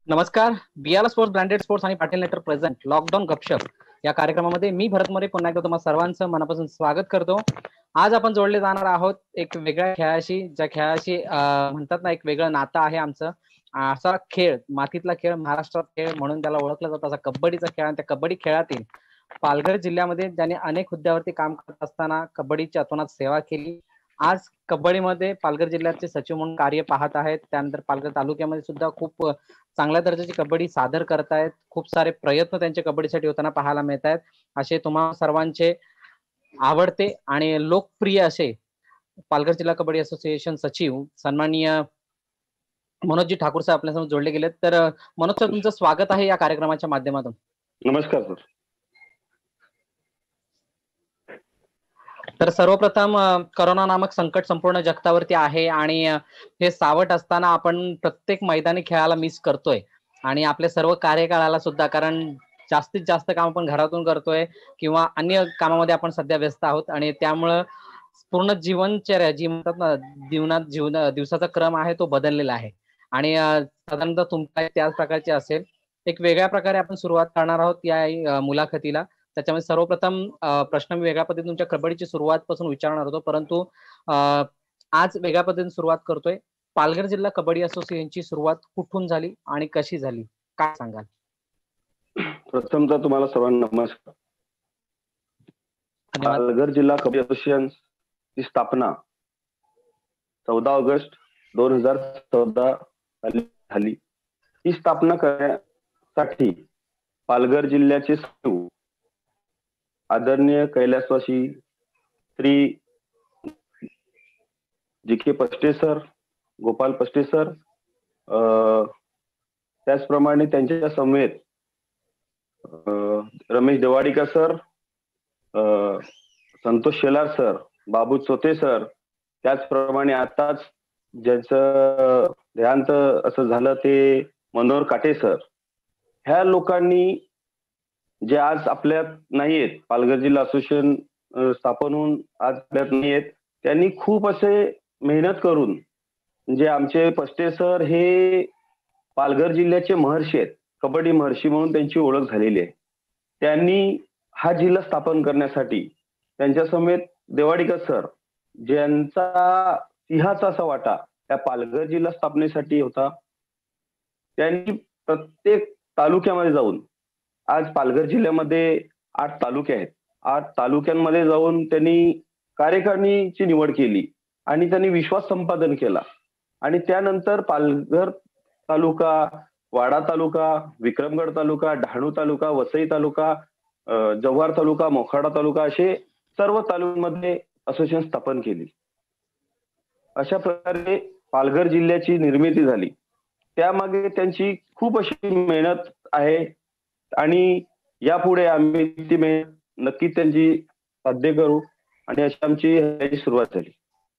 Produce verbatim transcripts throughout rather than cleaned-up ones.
नमस्कार. बियाला sports, branded sports आणि Patil network present lockdown गपशप या कार्यक्रमामध्ये मी भरत मोरे पुन्हा एकदा तुम्हा सर्वांचं मनापासून स्वागत करतो. आज आपण जोडले जाणार आहोत एक वेगळ्या खेळाशी, ज्या खेळाशी म्हणतात ना एक वेगळं नातं आहे आमचं. असा खेळ, मातीतला खेळ, महाराष्ट्रात खेळ म्हणून त्याला ओळखला जातो, असा कबड्डीचा खेळ. आणि त्या कबड्डी खेळातील पालघर जिल्ह्यामध्ये ज्याने अनेक हुद्द्यावरती काम करत असताना कबड्डीची अतोनात सेवा केली, आज कबड्डीमध्ये पालघर जिल्ह्याचे सचिव म्हणून कार्य पाहत आहेत. त्यानंतर पालघर तालुक्यामध्ये सुद्धा खूप चांगल्या दर्जाची कबड्डी सादर करतायत. खूप सारे प्रयत्न त्यांचे कबड्डीसाठी होताना पाहायला मिळत आहेत. असे तुम्हा सर्वांचे आवडते आणि लोकप्रिय असे पालघर जिल्हा कबड्डी असोसिएशन सचिव सन्माननीय मनोजजी ठाकूर साहेब आपल्यासमोर जोडले गेलेत. तर मनोज सर, तुमचं स्वागत आहे या कार्यक्रमाच्या माध्यमातून. नमस्कार सर. तर सर्वप्रथम करोना नामक संकट संपूर्ण जगतावरती आहे आणि हे सावट असताना आपण प्रत्येक मैदानी खेळाला मिस करतोय आणि आपल्या सर्व कार्यकाळाला सुद्धा, कारण जास्तीत जास्त काम आपण घरातून करतोय किंवा अन्य कामामध्ये आपण सध्या व्यस्त आहोत आणि त्यामुळं पूर्ण जीवनचर्या जी म्हणतात ना जीवनात जीवन दिवसाचा क्रम आहे तो बदललेला आहे आणि साधारणतः तुमचा त्याच प्रकारचे असेल. एक वेगळ्या प्रकारे आपण सुरुवात करणार आहोत या मुलाखतीला. त्याच्यामध्ये सर्वप्रथम प्रश्न मी वेगळ्या पद्धतीने तुमच्या कबड्डीची सुरुवात पासून विचारणार होतो, परंतु आज वेगळ्या पद्धतीने सुरुवात करतोय. पालघर जिल्हा कबड्डी असोसिएशनची सुरुवात कुठून झाली आणि कशी झाली, काय सांगाल? प्रथमतः तुम्हाला सर्वांना नमस्कार. पालघर जिल्हा कबड्डी असोसिएशन ची स्थापना चौदा ऑगस्ट दोन हजार चौदा साली झाली. ही स्थापना करण्यासाठी पालघर जिल्ह्याचे सचिव आदरणीय कैलासवासी Shri G K Pashte sir, Gopal Pashte sir, त्याचप्रमाणे त्यांच्या समेत Ramesh Devadikar sir, Santosh Shelar sir, Babu Chote sir, त्याचप्रमाणे आताच ज्याचं देहांत असं झालं ते मनोहर काटे सर, ह्या लोकांनी जे आज आपल्यात नाहीयेत, पालघर जिल्हा असोसिएशन स्थापन होऊन आज आपल्यात नाहीयेत, त्यांनी खूप असे मेहनत करून, म्हणजे आमचे पष्टे सर हे पालघर जिल्ह्याचे महर्षी आहेत, कबड्डी महर्षी म्हणून त्यांची ओळख झालेली आहे. त्यांनी हा जिल्हा स्थापन करण्यासाठी त्यांच्या समेत देवाडीकर सर, ज्यांचा सिंहाचा असा वाटा त्या पालघर जिल्हा स्थापनेसाठी होता, त्यांनी प्रत्येक तालुक्यामध्ये जाऊन, आज पालघर जिल्ह्यामध्ये आठ तालुके आहेत, आठ तालुक्यांमध्ये जाऊन त्यांनी कार्यकारिणीची निवड केली आणि त्यांनी विश्वास संपादन केला. आणि त्यानंतर पालघर तालुका, वाडा तालुका, विक्रमगड तालुका, डहाणू तालुका, वसई तालुका, जव्हार तालुका, मोखाडा तालुका असे सर्व तालुक्यांमध्ये असोसिएशन स्थापन केली. अशा प्रकारे पालघर जिल्ह्याची निर्मिती झाली. त्यामागे त्यांची खूप अशी मेहनत आहे आणि यापुढे आम्ही ती मेहनत नक्की त्यांची साध्य करू आणि अशी आमची सुरुवात झाली.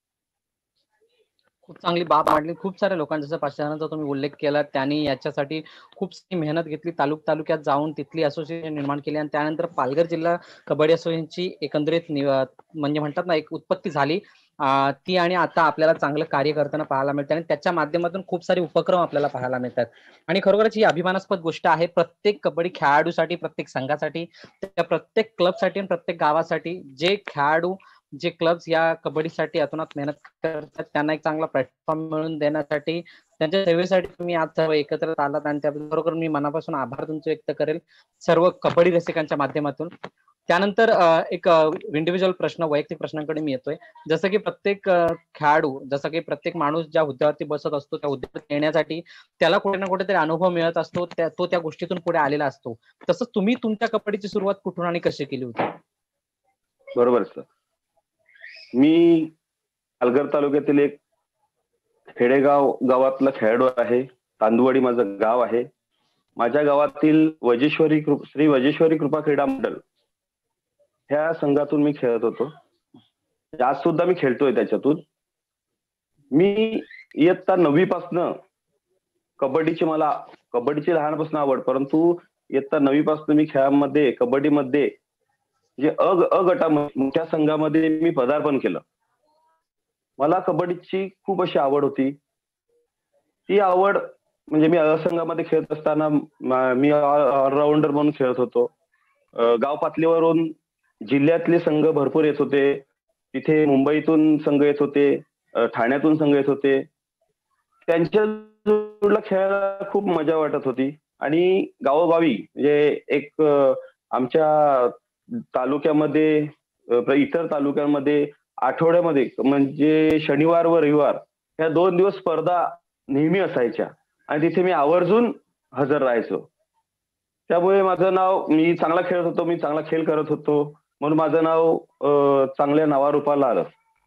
खूप चांगली बाब मांडली. खूप साऱ्या लोकांचा जसं पाचशेचा तुम्ही उल्लेख केला, त्यांनी याच्यासाठी खूप सारी मेहनत घेतली, तालुक तालुक्यात जाऊन तिथली असोसिएशन निर्माण केली आणि त्यानंतर पालघर जिल्हा कबड्डी असोसिएशनची एकंदरीत म्हणजे म्हणतात ना एक उत्पत्ती झाली ती आणि आता आपल्याला चांगलं कार्य करताना पाहायला मिळतं आणि त्याच्या माध्यमातून खूप सारे उपक्रम आपल्याला पाहायला मिळतात आणि खरोखरच ही अभिमानास्पद गोष्ट आहे प्रत्येक कबड्डी खेळाडूसाठी, प्रत्येक संघासाठी, त्या प्रत्येक क्लबसाठी आणि प्रत्येक गावासाठी. जे खेळाडू, जे क्लब्स या कबड्डीसाठी अतोनात मेहनत करतात त्यांना एक चांगला प्लॅटफॉर्म मिळून देण्यासाठी, त्यांच्या सेवेसाठी तुम्ही आज सर्व एकत्र आलात आणि त्याबरोबर मी मनापासून आभार तुमचे व्यक्त करेल सर्व कबड्डी रसिकांच्या माध्यमातून. त्यानंतर एक इंडिव्हिज्युअल प्रश्न, वैयक्तिक प्रश्नांकडे मी येतोय. जसं की प्रत्येक खेळाडू, जसं की प्रत्येक माणूस ज्या हुद्द्यावरती बसत असतो त्या हुद्द्यावर येण्यासाठी त्याला कुठे ना कुठेतरी अनुभव मिळत असतो, तो त्या गोष्टीतून पुढे आलेला असतो. तसंच तुम्ही तुमच्या कबड्डीची सुरुवात कुठून आणि कशी केली होती? बरोबर सर. मी पालघर तालुक्यातील एक खेडेगाव गावातला खेळाडू आहे. तांदुवाडी माझं गाव आहे. माझ्या गावातील वजेश्वरी श्री वजेश्वरी कृपा क्रीडा मंडळ ह्या संघातून मी खेळत होतो. आज सुद्धा मी खेळतोय त्याच्यातून. मी इयत्ता नववी पासनं कबड्डीची मला कबड्डीची लहानपासून आवड, परंतु इयत्ता नववी पासून मी खेळामध्ये कबड्डीमध्ये जे अ अ गटामध्ये मोठ्या संघामध्ये मी पदार्पण केलं. मला कबड्डीची खूप अशी आवड होती. ती आवड म्हणजे मी अ संघामध्ये खेळत असताना म- मी ऑलराऊंडर म्हणून खेळत होतो. अ, गाव पातळीवरून जिल्ह्यातले संघ भरपूर येत होते. तिथे मुंबईतून संघ येत होते, अ, ठाण्यातून संघ येत होते. त्यांच्या जोडीला खेळायला खूप मजा वाटत होती आणि गावोगावी म्हणजे एक अ, आमच्या तालुक्यामध्ये, अ, इतर तालुक्यांमध्ये आठवड्यामध्ये म्हणजे शनिवार व रविवार ह्या दोन दिवस स्पर्धा नेहमी असायच्या आणि तिथे मी आवर्जून हजर राहायचो. त्यामुळे माझं नाव, मी चांगला खेळत होतो, मी चांगला खेळ करत होतो म्हणून माझं नाव अ, चांगल्या नावारूपाला आलं.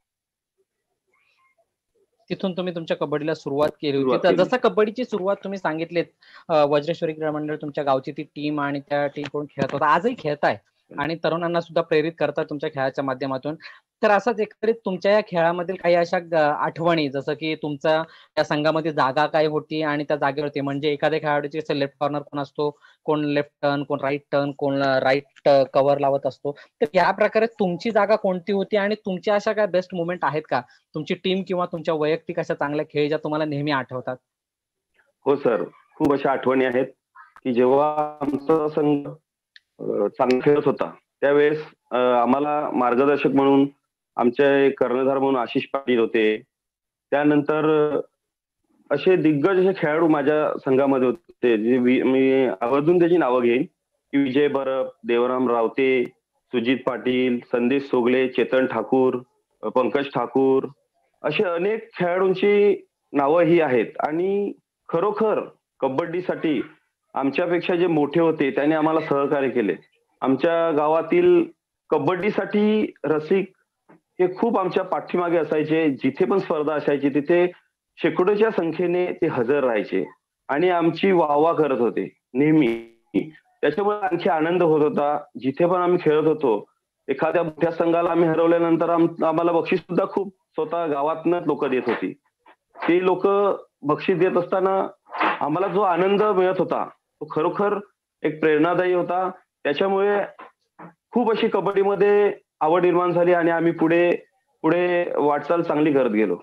तिथून तुम्ही तुमच्या कबड्डीला सुरुवात केली होती. सुरुवात तर केली. जसं कबड्डीची सुरुवात तुम्ही सांगितलीत, अ, वज्रेश्वरी क्रीडा मंडळ तुमच्या गावची ती टीम आणि त्या टीमकडून खेळत होता. आजही खेळताय आणि तरुणांना सुद्धा प्रेरित करता तुमच्या खेळाच्या माध्यमातून. तर असंच एकंदरीत तुमच्या या खेळामधील काही अशा ग आठवणी, जसं की तुमचा त्या संघामध्ये जागा काय होती आणि त्या जागेवरती म्हणजे एखाद्या खेळाडूची असं लेफ्ट कॉर्नर कोण असतो, कोण लेफ्ट टर्न, कोण राईट टर्न, कोण राईट कव्हर लावत असतो. तर या प्रकारे तुमची जागा कोणती होती आणि तुमच्या अशा काय बेस्ट मोमेंट आहेत का? तुमची टीम किंवा तुमच्या वैयक्तिक अशा चांगल्या खेळ ज्या तुम्हाला नेहमी आठवतात? हो सर, खूप अशा आठवणी आहेत, की जेव्हा आमचा संघ अ, चांगला खेळत होता, त्यावेळेस अ, आम्हाला मार्गदर्शक म्हणून आमचे कर्णधार म्हणून आशिष पाटील होते. त्यानंतर अ, असे दिग्गज असे खेळाडू माझ्या संघामध्ये होते, जे मी मी आवर्जून त्याची नावं घेईन, की विजय परब, देवराम रावते, सुजित पाटील, संदेश सोगले, चेतन ठाकूर, अ, पंकज ठाकूर, अशी अनेक खेळाडूंची नावं ही आहेत आणि खरोखर कबड्डीसाठी आमच्यापेक्षा जे मोठे होते त्यांनी आम्हाला सहकार्य केले. आमच्या गावातील कबड्डीसाठी रसिक हे खूप आमच्या पाठीमागे असायचे. जिथे पण स्पर्धा असायची तिथे शेकडोच्या संख्येने ते हजर राहायचे आणि आमची वाह-वाह करत होते नेहमी. त्याच्यामुळे आणखी आनंद होत होता. जिथे पण आम्ही खेळत होतो, एखाद्या मोठ्या संघाला आम्ही हरवल्यानंतर आम आम्हाला बक्षीस सुद्धा खूप स्वतः गावातनच लोकं देत होती. ते लोकं बक्षीस देत असताना आम्हाला जो आनंद मिळत होता, तो खरोखर एक प्रेरणादायी होता. त्याच्यामुळे खूप अशी कबड्डीमध्ये आवड निर्माण झाली आणि आम्ही पुढे पुढे वाटचाल चांगली करत गेलो.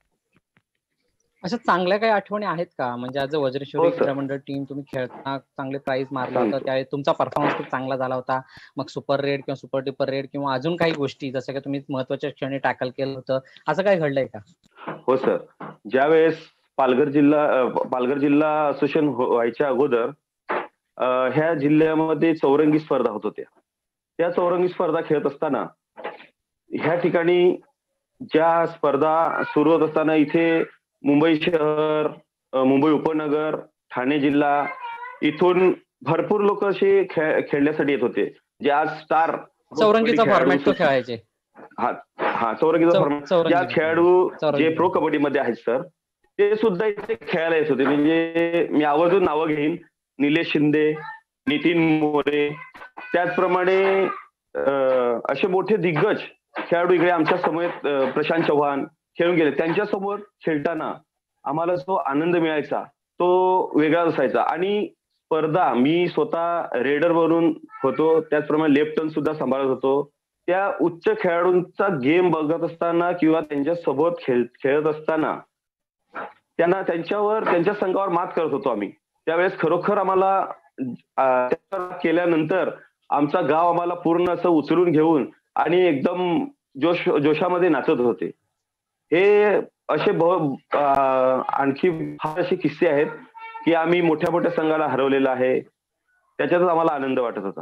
अशा चांगल्या काही आठवणी आहेत का? म्हणजे आज हो वज्रेश्वरी सर, क्रीडा मंडळ टीम तुम्ही खेळताना चांगले प्राइज मारलं होतं. सांगतो. त्यावेळी तुमचा परफॉर्मन्स खूप चांगला झाला होता. मग सुपर रेड किंवा सुपर डुपर रेड किंवा अजून काही गोष्टी जसं की तुम्ही महत्त्वाच्या क्षणी टॅकल केलं होतं. असं काही घडलंय का? हो सर. ज्यावेळेस पालघर जिल्हा अ, पालघर जिल्हा असोसिएशन व्ह व्हायच्या अगोदर अ, ह्या जिल्ह्यामध्ये चौरंगी स्पर्धा होत होत्या. त्या चौरंगी स्पर्धा खेळत असताना ह्या ठिकाणी ज्या स्पर्धा सुरू होत असताना इथे मुंबई शहर, अ, मुंबई उपनगर, ठाणे जिल्हा इथून भरपूर लोक असे खेळ खेळण्यासाठी येत होते. जे आज स्टार प्रो कबड्डी चौरंगीचा खेळाडू फॉर्मॅट तो सुश खेळायचे. हां, हां, चौरंगीचा चौ फॉर्मॅट. ज्या चौरंगीचा फॉर्मॅट. खेळाडू जे चौरंगीचा प्रो फॉर्मॅट. कबड्डीमध्ये आहेत सर, ते सुद्धा इथे खेळायला येत होते. म्हणजे मी आवर्जून नावं घेईन. निलेश शिंदे, नितीन मोरे, त्याचप्रमाणे अ, असे मोठे दिग्गज खेळाडू इकडे आमच्या समवेत अ, प्रशांत चव्हाण खेळून गेले. त्यांच्यासमोर खेळताना आम्हाला जो आनंद मिळायचा, तो वेगळाच असायचा आणि स्पर्धा मी स्वतः रेडर म्हणून होतो. त्याचप्रमाणे लेफ्ट टर्न सुद्धा सांभाळत होतो. त्या उच्च खेळाडूंचा गेम बघत असताना किंवा त्यांच्यासोबत खेळ खेळत असताना त्यांना त्यांच्यावर त्यांच्या संघावर मात करत होतो आम्ही. त्यावेळेस खरोखर आम्हाला अ, केल्यानंतर आमचं गाव आम्हाला पूर्ण असं उचलून घेऊन आणि एकदम जोश जोशामध्ये नाचत होते. हे असे ब अ, आणखी फार असे किस्से आहेत, की आम्ही मोठ्या-मोठ्या संघाला हरवलेलं आहे. त्याच्यातच आम्हाला आनंद वाटत होता.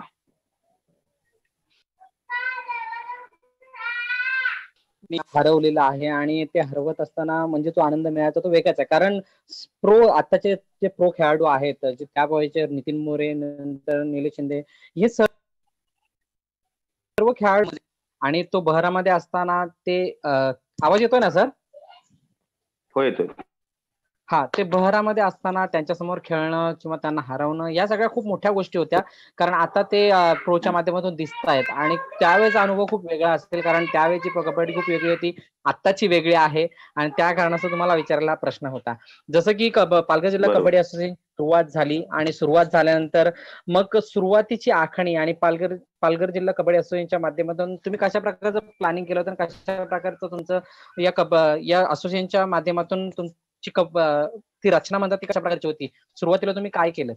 मी हरवलेला आहे आणि ते हरवत असताना म्हणजे तो आनंद मिळायचा तो वेगळाच आहे. कारण प्रो आताचे जे प्रो खेळाडू आहेत, जे त्या वयाचे नितीन मोरे, नंतर निलेश शिंदे, हे सर्व खेळाडू आणि तो बहरामध्ये असताना ते अ, आवाज येतोय ना सर? हो, येतोय. हां, ते बहरामध्ये असताना त्यांच्यासमोर खेळणं किंवा त्यांना हरवणं या सगळ्या खूप मोठ्या गोष्टी होत्या. कारण आता ते अ, प्रोच्या माध्यमातून दिसतायत आणि त्यावेळेचा अनुभव खूप वेगळा असेल कारण त्यावेळची कबड्डी खूप वेगळी होती. आत्ताची वेगळी आहे आणि त्या कारणास्तव तुम्हाला विचारलेला प्रश्न होता. जसं की कब पालघर जिल्हा बरोबर. कबड्डी असोसिएशन सुरुवात झाली आणि सुरुवात झाल्यानंतर मग सुरुवातीची आखणी आणि पालघर पालघर जिल्हा कबड्डी असोसिएशनच्या माध्यमातून तुम्ही कशा प्रकारचं प्लॅनिंग केलं होतं आणि कशा प्रकारचं तुमचं या कब या असोसिएशनच्या माध्यमातून तुम ची कब अं, ती रचना म्हणतात ती कशा प्रकारची होती? सुरुवातीला तुम्ही काय केलं?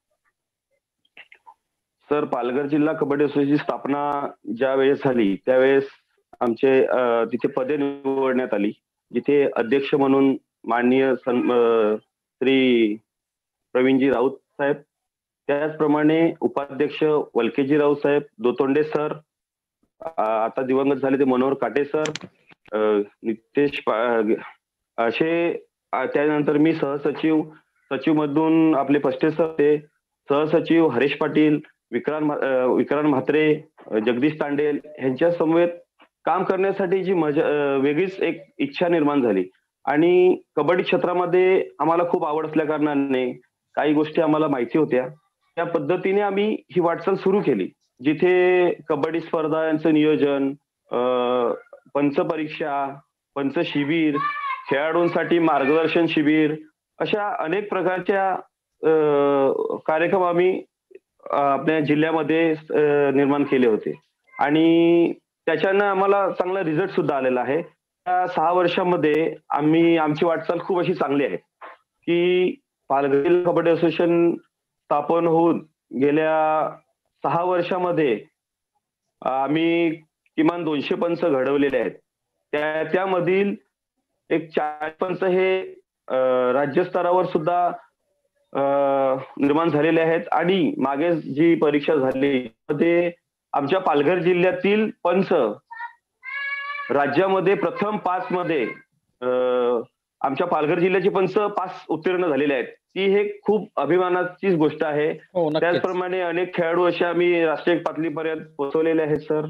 सर, पालघर जिल्हा कबड्डी असोसिएशनची स्थापना ज्यावेळेस झाली, त्यावेळेस आमचे अ, तिथे पदे निवडण्यात आली. जिथे अध्यक्ष म्हणून माननीय सन अ, श्री प्रवीणजी राऊत साहेब, त्याचप्रमाणे उपाध्यक्ष वलकेजी राऊत साहेब, दोतोंडे सर, अ, आता दिवंगत झाले ते मनोहर काटे सर, अ, नितेश पा असे अ, त्यानंतर मी सहसचिव, सचिवमधून आपले पष्टे सर होते, सहसचिव हरेश पाटील, विक्रांत म्हा अ, विक्रांत म्हात्रे, अ, जगदीश तांडेल ह्यांच्या समवेत काम करण्यासाठी जी मजा अ, वेगळीच एक इच्छा निर्माण झाली आणि कबड्डी क्षेत्रामध्ये आम्हाला खूप आवड असल्याकारणाने काही गोष्टी आम्हाला माहिती होत्या. त्या पद्धतीने आम्ही ही वाटचाल सुरू केली. जिथे कबड्डी स्पर्धा यांचं नियोजन, अ, पंच परीक्षा, पंच शिबिर, खेळाडूंसाठी मार्गदर्शन शिबिर, अशा अनेक प्रकारच्या अ, कार्यक्रम आम्ही अ, आपल्या जिल्ह्यामध्ये अ, निर्माण केले होते आणि त्याच्यानं आम्हाला चांगला रिझल्ट सुद्धा आलेला आहे. त्या सहा वर्षामध्ये आम्ही आमची वाटचाल खूप अशी चांगली आहे, की पालघर जिल्हा कबड्डी असोसिएशन स्थापन होऊन गेल्या सहा वर्षामध्ये आम्ही किमान दोनशे पंच घडवलेले आहेत. त्या त्यामधील एक चाळीस पंच हे अ, राज्यस्तरावर सुद्धा अ, निर्माण झालेले आहेत आणि मागे जी परीक्षा झाली त्यामध्ये आमच्या पालघर जिल्ह्यातील पंच राज्यामध्ये प्रथम पाच मध्ये अ, आमच्या पालघर जिल्ह्याचे पंच पाच उत्तीर्ण झालेले आहेत. ती हे खूप अभिमानाचीच गोष्ट आहे. हो, नक्कीच. त्याचप्रमाणे अनेक खेळाडू असे आम्ही राष्ट्रीय पातळीपर्यंत पोहोचवलेले आहेत सर.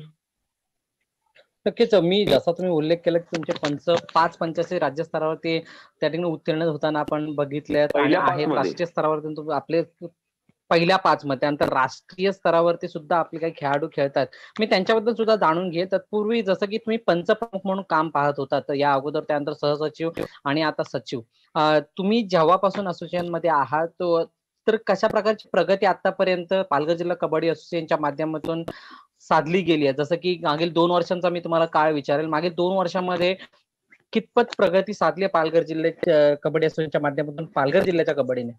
नक्कीच. मी जसा तुम्ही उल्लेख केला की तुमचे पंच पाच पंचाचे राज्यस्तरावर ते त्या ठिकाणी उत्तीर्ण होताना आपण बघितलेत आणि पहिल्या पाच आहेत मध्ये. राष्ट्रीय स्तरावर तुम्ही आपले पहिल्या पाच मध्ये त्यानंतर राष्ट्रीय स्तरावरती सुद्धा आपले काही खेळाडू खेळतात. मी त्यांच्याबद्दल सुद्धा जाणून घे. तत्पूर्वी जसं की तुम्ही पंचप्रमुख म्हणून काम पाहत होतात या अगोदर, त्यानंतर सहसचिव आणि आता सचिव. अ, तुम्ही जेव्हापासून असोसिएशनमध्ये आहात तो तर कशा प्रकारची प्रगती आतापर्यंत पालघर जिल्हा कबड्डी असोसिएशनच्या माध्यमातून साधली गेली आहे? जसं की मागील दोन वर्षांचा मी तुम्हाला काळ विचारेल. मागील दोन वर्षांमध्ये कितपत प्रगती साधली आहे पालघर जिल्ह्याच्या कबड्डी असोसिएशनच्या माध्यमातून पालघर जिल्ह्याच्या कबड्डीने?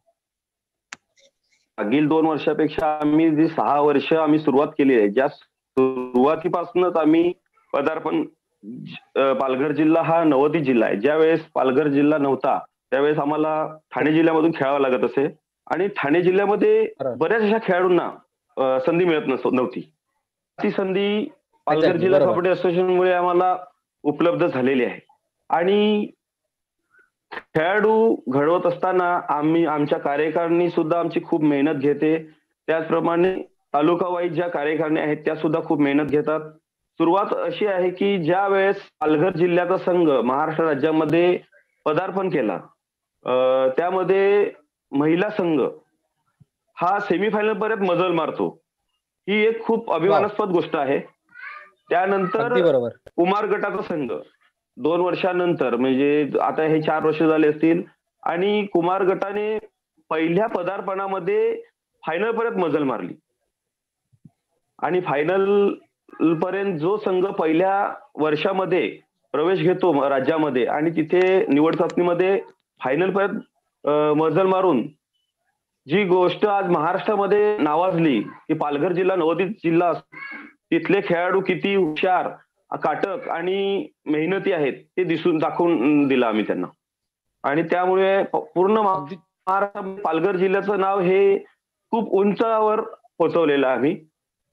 मागील दोन वर्षापेक्षा आम्ही जी सहा वर्ष आम्ही सुरुवात केली आहे, ज्या सुरुवातीपासूनच आम्ही पदार्पण अ, पालघर जिल्हा हा नवोदित जिल्हा आहे. ज्यावेळेस पालघर जिल्हा नव्हता, त्यावेळेस आम्हाला ठाणे जिल्ह्यामधून खेळावं लागत असे आणि ठाणे जिल्ह्यामध्ये बरोबर. बऱ्याच अशा खेळाडूंना अ, संधी मिळत नस नव्हती. ती संधी पालघर एक्झॅक्टली, जिल्हा बरोबर. कबड्डी असोसिएशनमुळे आम्हाला उपलब्ध झालेली आहे आणि खेळाडू घडवत असताना आम्ही आमच्या कार्यकारिणी सुद्धा आमची खूप मेहनत घेते. त्याचप्रमाणे तालुका वाईज ज्या कार्यकारिणी आहेत त्या सुद्धा खूप मेहनत घेतात. सुरुवात अशी आहे की ज्यावेळेस पालघर जिल्ह्याचा संघ महाराष्ट्र राज्यामध्ये पदार्पण केला, अ, त्यामध्ये महिला संघ हा सेमीफायनल पर्यंत मजल मारतो. ही एक खूप वाव! अभिमानास्पद गोष्ट आहे. त्यानंतर अगदी बरोबर. कुमार गटाचा संघ दोन वर्षानंतर, म्हणजे आता हे चार वर्ष झाले असतील आणि कुमार गटाने पहिल्या पदार्पणामध्ये फायनल पर्यंत मजल मारली आणि फायनल पर्यंत जो संघ पहिल्या वर्षामध्ये प्रवेश घेतो म- राज्यामध्ये आणि तिथे निवड चाचणीमध्ये फायनल पर्यंत अ, मजल मारून जी गोष्ट आज महाराष्ट्रामध्ये नावाजली की पालघर जिल्हा नवोदित जिल्हा असून तिथले खेळाडू किती हुशार, काटक आणि मेहनती आहेत ते दिसून दाखवून दिलं आम्ही त्यांना आणि त्यामुळे प- पूर्ण अगदी महाराष्ट्रामध्ये पालघर जिल्ह्याचं नाव हे खूप उंचावर पोहोचवलेलं आहे आम्ही.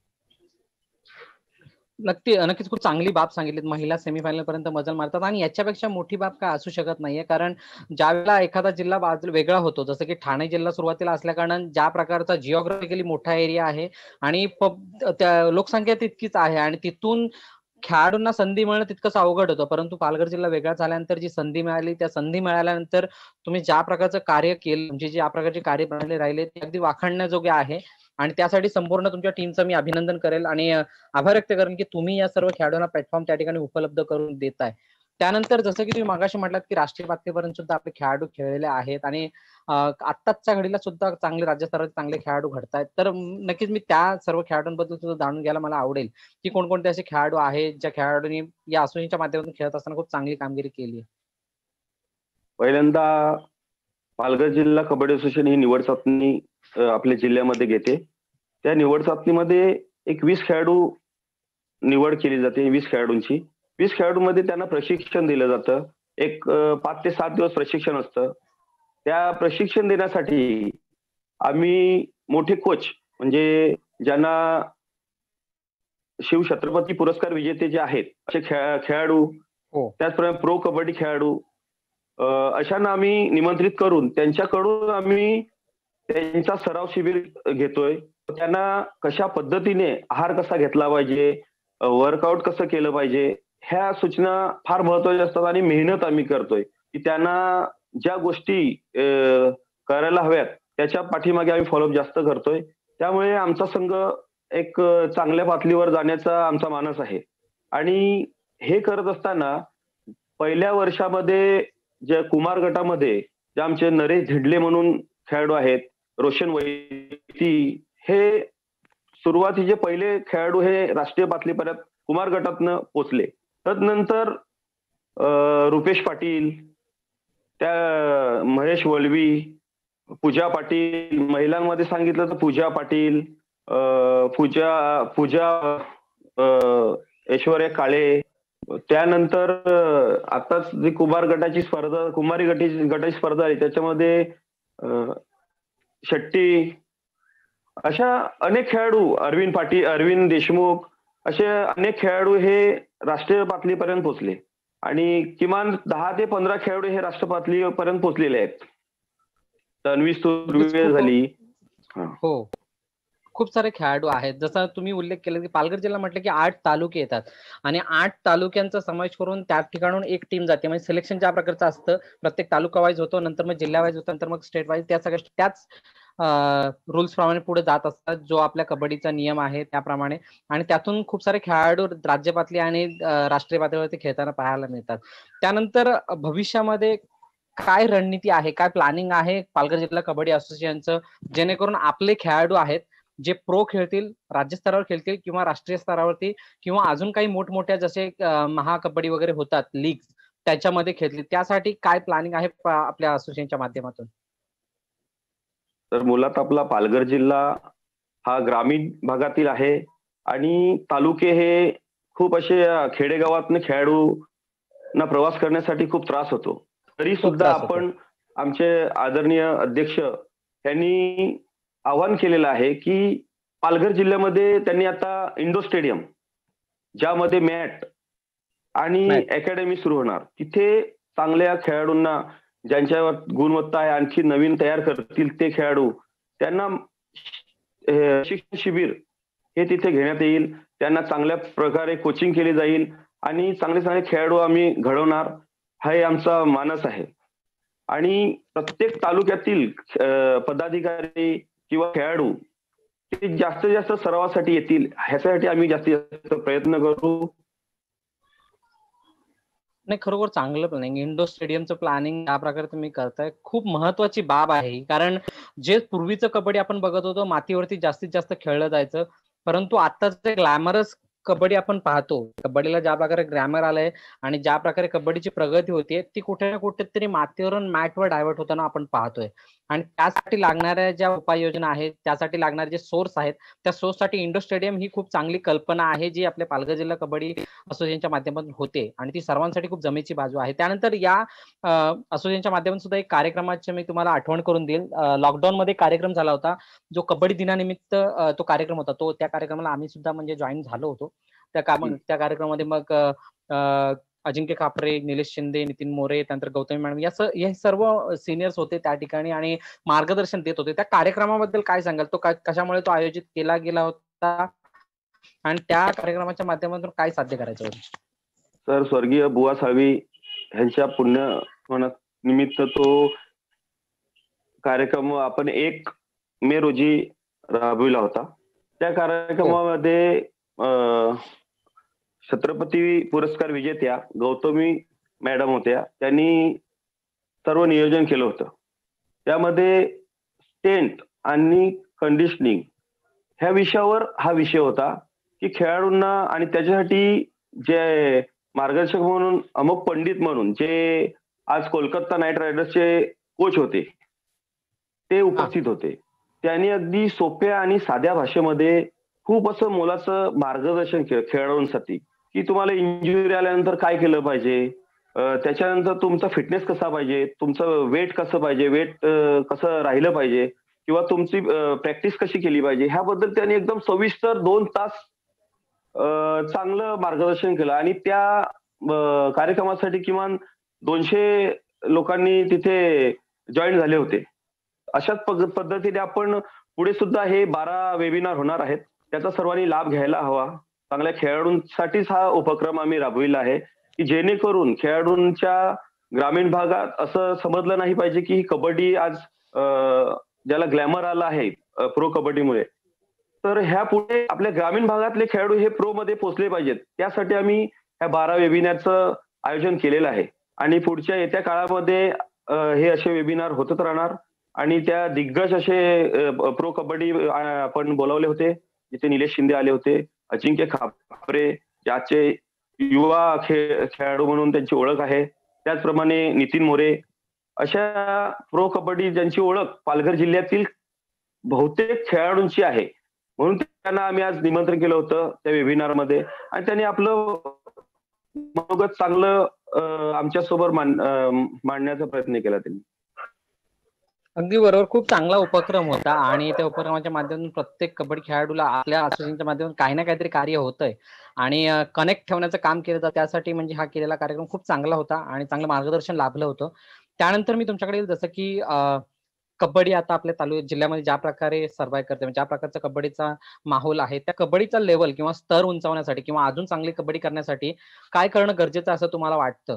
नक्की नक्कीच खूप चांगली बाब सांगितलीत. महिला सेमीफायनल पर्यंत मजल मारतात आणि याच्यापेक्षा मोठी बाब काय असू शकत नाहीये. कारण ज्यावेळेला एखादा जिल्हा बाजूला वेगळा होतो, जसं की ठाणे जिल्हा सुरुवातीला असल्याकारणानं ज्या प्रकारचा जिओग्राफिकली मोठा एरिया आहे आणि पब त्या लोकसंख्या तितकीच आहे आणि तिथून खेळाडूंना संधी मिळणं तितकंच अवघड होतं. परंतु पालघर जिल्हा वेगळा झाल्यानंतर जी संधी मिळाली, त्या संधी मिळाल्यानंतर तुम्ही ज्या प्रकारचं कार्य केलं, म्हणजे ज्या प्रकारची कार्यप्रणाली राहिली ती अगदी वाखाणण्याजोग्य आहे आणि त्यासाठी संपूर्ण तुमच्या टीमचं मी अभिनंदन करेल आणि अ, आभार व्यक्त करेन की तुम्ही या सर्व खेळाडूंना प्लॅटफॉर्म त्या ठिकाणी उपलब्ध करून देताय. त्यानंतर जसं की तुम्ही मगाशी म्हटलात की राष्ट्रीय पातळीपर्यंत सुद्धा आपले खेळाडू खेळलेले आहेत आणि अ, आत्ताच्या घडीला सुद्धा चांगले राज्यस्तराचे चांगले खेळाडू घडतायत. तर अं, नक्कीच मी त्या सर्व खेळाडूंबद्दल सुद्धा जाणून घ्यायला मला आवडेल की कोणकोणते असे खेळाडू आहेत ज्या खेळाडूंनी या असोसिएशनच्या माध्यमातून खेळत असताना खूप चांगली कामगिरी केली आहे. पहिल्यांदा पालघर जिल्हा कबड्डी असोसिएशन ही निवड चाचणी अ, आपल्या जिल्ह्यामध्ये घेते. त्या निवड चाचणीमध्ये एक वीस खेळाडू निवड केली जाते वीस खेळाडूंची. वीस खेळाडूंमध्ये त्यांना प्रशिक्षण दिलं जातं. एक अ, पाच ते सात दिवस प्रशिक्षण असतं. त्या प्रशिक्षण देण्यासाठी आम्ही मोठे कोच म्हणजे ज्यांना शिवछत्रपती पुरस्कार विजेते जे आहेत असे खेळा खेळाडू, हो. त्याचप्रमाणे प्रो कबड्डी खेळाडू अ, अशांना आम्ही निमंत्रित करून त्यांच्याकडून आम्ही त्यांचा सराव शिबिर घेतोय. त्यांना कशा पद्धतीने आहार कसा घेतला पाहिजे, अ, वर्कआउट कसं केलं पाहिजे, ह्या सूचना फार महत्त्वाच्या असतात आणि मेहनत आम्ही करतोय, की त्यांना ज्या गोष्टी अ, करायला हव्यात त्याच्या पाठीमागे आम्ही फॉलोअप जास्त करतोय. त्यामुळे आमचा संघ एक अ, चांगल्या पातळीवर जाण्याचा आमचा मानस आहे. आणि हे करत असताना पहिल्या वर्षामध्ये जे कुमार गटामध्ये जे आमचे नरेश झिडले म्हणून खेळाडू आहेत, रोशन वैती हे सुरुवातीचे पहिले खेळाडू हे राष्ट्रीय पातळीपर्यंत कुमार गटातनं पोहोचले. तदनंतर अ, रुपेश पाटील, त्या महेश वळवी, पूजा पाटील, महिलांमध्ये सांगितलं तर पूजा पाटील, अ, पूजा पूजा अ, ऐश्वर्या काळे, त्यानंतर अ, आताच जी कुमार गटाची स्पर्धा कुमारी गटाची गटाची स्पर्धा आहे त्याच्यामध्ये अ, शेट्टी अशा अनेक खेळाडू अरविंद पाटील, अरविंद देशमुख असे अनेक खेळाडू हे राष्ट्रीय पातळीपर्यंत पोहोचले आणि किमान दहा ते पंधरा खेळाडू हे राष्ट्रीय पातळीपर्यंत पोहोचलेले आहेत. तन्वी नक्कीच सुर्वे खूप झाली. हां. हो. खूप सारे खेळाडू आहेत. जसा तुम्ही उल्लेख केला, की पालघर जिल्हा म्हटलं, की आठ तालुके येतात आणि आठ तालुक्यांचा समावेश करून त्या ठिकाणाहून एक टीम जाते. म्हणजे सिलेक्शन ज्या प्रकारचं असतं, प्रत्येक तालुका वाईज होतो, नंतर मग जिल्हा वाईज होतं, नंतर मग स्टेट वाईज त्या सगळ्या त्याच रूल्स प्रमाणे पुढे जात असतात. जो आपल्या कबड्डीचा नियम आहे त्याप्रमाणे आणि त्यातून खूप सारे खेळाडू राज्य पातळी आणि अ, राष्ट्रीय पातळीवरती खेळताना पाहायला मिळतात. त्यानंतर अ, भविष्यामध्ये काय रणनीती आहे, काय प्लॅनिंग आहे पालघर जिल्हा कबड्डी असोसिएशनचं, जेणेकरून आपले खेळाडू आहेत, जे प्रो खेळतील, राज्य स्तरावर खेळतील किंवा राष्ट्रीय स्तरावरती किंवा अजून काही मोठमोठ्या जसे अ, महाकबड्डी वगैरे होतात लीग त्याच्यामध्ये खेळतील. त्यासाठी काय प्लॅनिंग आहे प आपल्या असोसिएशनच्या माध्यमातून? तर मुळात आपला पालघर जिल्हा हा ग्रामीण भागातील आहे आणि तालुके हे खूप असे अ, खेडेगावातनं खेळाडूंना प्रवास करण्यासाठी खूप त्रास होतो. तरी खूप सुद्धा त्रास होतो. आपण आमचे आदरणीय अध्यक्ष यांनी आवाहन केलेलं आहे, की पालघर जिल्ह्यामध्ये त्यांनी आता इंडोर स्टेडियम ज्यामध्ये मॅट आणि मॅच. अकॅडमी सुरू होणार. तिथे चांगल्या खेळाडूंना ज्यांच्यावर गुणवत्ता आहे आणखी नवीन तयार करतील ते खेळाडू त्यांना अ, शिक्षण शिबिर हे तिथे घेण्यात येईल. त्यांना चांगल्या प्रकारे कोचिंग केली जाईल आणि चांगले-चांगले खेळाडू आम्ही घडवणार, हा हे आमचा मानस आहे. आणि प्रत्येक तालुक्यातील अ, पदाधिकारी किंवा खेळाडू ते जास्तीत जास्त सरावासाठी येतील, ह्याच्यासाठी आम्ही जास्तीत जास्त प्रयत्न करू. नाही, खरोखर चांगलं प्लॅनिंग. इंडोर स्टेडियमचं प्लॅनिंग ज्या प्रकारे तुम्ही करताय, खूप महत्त्वाची बाब आहे ही. कारण जे पूर्वीचं कबड्डी आपण बघत होतो, मातीवरती जास्तीत जास्त खेळलं जायचं. परंतु आत्ताचं जे ग्लॅमरस कबड्डी आपण पाहतो, कबड्डीला ज्या प्रकारे ग्लॅमर आलंय आणि ज्या प्रकारे कबड्डीची प्रगती होतीये, ती कुठे ना कुठेतरी मातीवरून मॅटवर डायव्हर्ट होताना आपण पाहतोय. आणि त्यासाठी लागणाऱ्या ज्या उपाययोजना आहेत, त्यासाठी लागणारे जे सोर्स आहेत, त्या सोर्ससाठी इंडोर स्टेडियम ही खूप चांगली कल्पना आहे, जी आपल्या पालघर जिल्हा कबड्डी असोसिएशनच्या माध्यमातून होते आणि ती सर्वांसाठी खूप जमेची बाजू आहे. त्यानंतर या अ, असोसिएशनच्या माध्यमातून सुद्धा एक कार्यक्रमाची मी तुम्हाला आठवण करून देईल. अ, लॉकडाऊनमध्ये कार्यक्रम झाला होता. जो कबड्डी दिनानिमित्त अ, तो कार्यक्रम होता. तो त्या कार्यक्रमाला आम्ही सुद्धा म्हणजे जॉइन झालो होतो. त्या काम हं. त्या कार्यक्रमामध्ये मग अ, अ, अजिंक्य खापरे, निलेश शिंदे, नितीन मोरे, त्यानंतर गौतमी मॅडम या स हे सर्व सीनियर्स होते त्या ठिकाणी आणि मार्गदर्शन देत होते. त्या कार्यक्रमाबद्दल काय सांगाल? तो का कशामुळे तो आयोजित केला गेला होता आणि त्या कार्यक्रमाच्या माध्यमातून काय साध्य करायचं होतं? तर स्वर्गीय बुवा साळवी ह्यांच्या पुण्यस्मरण निमित्त तो कार्यक्रम आपण एक मे रोजी राबविला होता. त्या हो. कार्यक्रमामध्ये अ, छत्रपती पुरस्कार विजेत्या गौतमी मॅडम होत्या. त्यांनी सर्व नियोजन केलं होतं. त्यामध्ये टेंट आणि कंडिशनिंग ह्या विषयावर हा विषय होता, की खेळाडूंना आणि त्याच्यासाठी जे मार्गदर्शक म्हणून अमोक पंडित म्हणून जे आज कोलकाता नाईट रायडर्सचे कोच होते, ते उपस्थित होते. त्यांनी अगदी सोप्या आणि साध्या भाषेमध्ये खूप असं मोलाचं मार्गदर्शन केलं खेळाडूंसाठी, की तुम्हाला इंजुरी आल्यानंतर काय केलं पाहिजे, अ, त्याच्यानंतर तुमचा फिटनेस कसा पाहिजे, तुमचं वेट कसं पाहिजे, वेट कसं राहिलं पाहिजे किंवा तुमची प्रॅक्टिस कशी केली पाहिजे, ह्याबद्दल त्यांनी एकदम सविस्तर दोन तास अ, चांगलं मार्गदर्शन केलं आणि त्या अ, कार्यक्रमासाठी किमान दोनशे लोकांनी तिथे जॉइन झाले होते. अशाच पद्ध पद्धतीने आपण पुढे सुद्धा हे बारा वेबिनार होणार आहेत. त्याचा सर्वांनी लाभ घ्यायला हवा. चांगल्या खेळाडूंसाठीच हा उपक्रम आम्ही राबविला आहे, की जेणेकरून खेळाडूंच्या ग्रामीण भागात असं समजलं नाही पाहिजे, की ही कबड्डी आज अ, ज्याला ग्लॅमर आला आहे अ, प्रो कबड्डीमुळे. तर ह्यापुढे आपल्या ग्रामीण भागातले खेळाडू हे प्रोमध्ये पोहोचले पाहिजेत. त्यासाठी आम्ही ह्या बारा वेबिनारचं आयोजन केलेलं आहे आणि पुढच्या येत्या काळामध्ये अ, हे असे वेबिनार होतच राहणार आणि त्या दिग्गज असे अ, प्रो कबड्डी अ, आपण बोलावले होते. जिथे निलेश शिंदे आले होते, अजिंक्य खापरे, ज्याचे युवा खेळ खेळाडू म्हणून त्यांची ओळख आहे. त्याचप्रमाणे नितीन मोरे, अशा प्रो कबड्डी ज्यांची ओळख पालघर जिल्ह्यातील बहुतेक खेळाडूंची आहे. म्हणून त्यांना आम्ही आज निमंत्रण केलं होतं त्या वेबिनारमध्ये आणि त्यांनी आपलं मनोगत चांगलं अ, आमच्यासोबत मांड अ, मांडण्याचा प्रयत्न केला त्यांनी. अगदी बरोबर. खूप चांगला उपक्रम होता आणि त्या उपक्रमाच्या माध्यमातून प्रत्येक कबड्डी खेळाडूला आपल्या असोसिएशनच्या माध्यमातून काही ना काहीतरी कार्य होतंय आणि कनेक्ट ठेवण्याचं काम केलं जातं. त्यासाठी म्हणजे हा केलेला कार्यक्रम खूप चांगला होता आणि चांगलं मार्गदर्शन लाभलं होतं. त्यानंतर मी तुमच्याकडे येईल जसं की अ, कबड्डी आता आपल्या तालु जिल्ह्यामध्ये ज्या प्रकारे सर्व्हाइव्ह करते, म्हणजे ज्या प्रकारचा कबड्डीचा माहोल आहे, त्या कबड्डीचा लेव्हल किंवा स्तर उंचावण्यासाठी किंवा अजून चांगली कबड्डी करण्यासाठी काय करणं गरजेचं असं तुम्हाला वाटतं?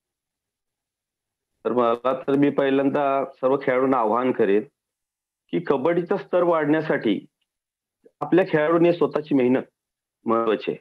तर मला तर मी पहिल्यांदा सर्व खेळाडूंना आवाहन करेन, की कबड्डीचा स्तर वाढण्यासाठी आपल्या खेळाडूंनी स्वतःची मेहनत महत्वाची आहे,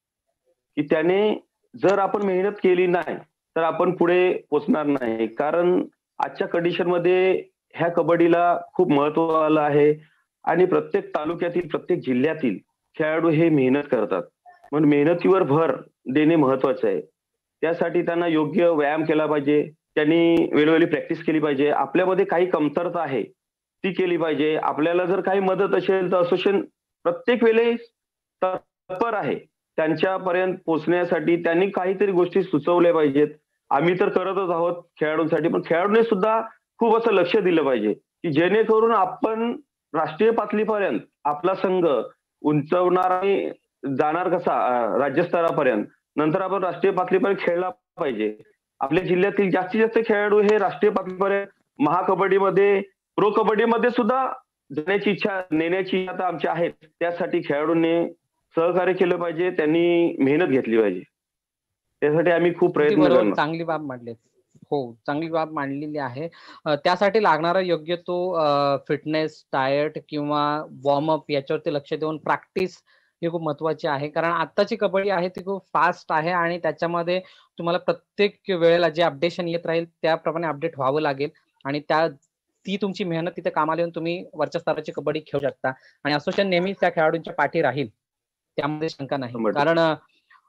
की त्याने जर आपण मेहनत केली नाही, तर आपण पुढे पोहोचणार नाही. कारण आजच्या कंडिशनमध्ये ह्या कबड्डीला खूप महत्त्व आलं आहे आणि प्रत्येक तालुक्यातील, प्रत्येक जिल्ह्यातील खेळाडू हे मेहनत करतात. म्हणून मेहनतीवर भर देणे महत्त्वाचं आहे. त्यासाठी त्यांना योग्य व्यायाम केला पाहिजे. त्यांनी वेळोवेळी प्रॅक्टिस केली पाहिजे. आपल्यामध्ये काही कमतरता आहे, ती केली पाहिजे. आपल्याला जर काही मदत असेल तर असोसिएशन प्रत्येक वेळेस तत्पर आहे. त्यांच्यापर्यंत पोहोचण्यासाठी त्यांनी काहीतरी गोष्टी सुचवल्या पाहिजेत. आम्ही तर करतच आहोत खेळाडूंसाठी, पण खेळाडूंनी सुद्धा खूप असं लक्ष दिलं पाहिजे, की जेणेकरून आपण राष्ट्रीय पातळीपर्यंत आपला संघ उंचावणार आणि जाणार कसा अ, राज्यस्तरापर्यंत. नंतर आपण राष्ट्रीय पातळीपर्यंत खेळला पाहिजे. आपल्या जिल्ह्यातील जास्तीत जास्त खेळाडू हे राष्ट्रीय पातळीपर्यंत महाकबड्डीमध्ये, प्रो कबड्डीमध्ये सुद्धा जाण्याची इच्छा, नेण्याची इच्छा आता आमची आहे. त्यासाठी खेळाडूंनी सहकार्य केलं पाहिजे. त्यांनी मेहनत घेतली पाहिजे. त्यासाठी आम्ही खूप अगदी प्रयत्न बरोबर. करणार. चांगली बाब मांडलीत. हो, चांगली बाब मांडलेली आहे. अ, त्यासाठी लागणारा योग्य तो अ, फिटनेस, डायट किंवा वॉर्मअप याच्यावरती लक्ष देऊन प्रॅक्टिस ही खूप महत्त्वाची आहे. कारण आत्ताची कबड्डी आहे ती खूप फास्ट आहे आणि त्याच्यामध्ये तुम्हाला प्रत्येक वेळेला जे अपडेशन येत राहील त्याप्रमाणे अपडेट व्हावं लागेल आणि त्या ती तुमची मेहनत तिथे कामाला येऊन तुम्ही वरच्या स्तराची कबड्डी खेळू शकता आणि असोसिएशन नेहमीच त्या खेळाडूंच्या पाठी राहील. त्यामध्ये शंका नाही. शंभर टक्के. कारण अ,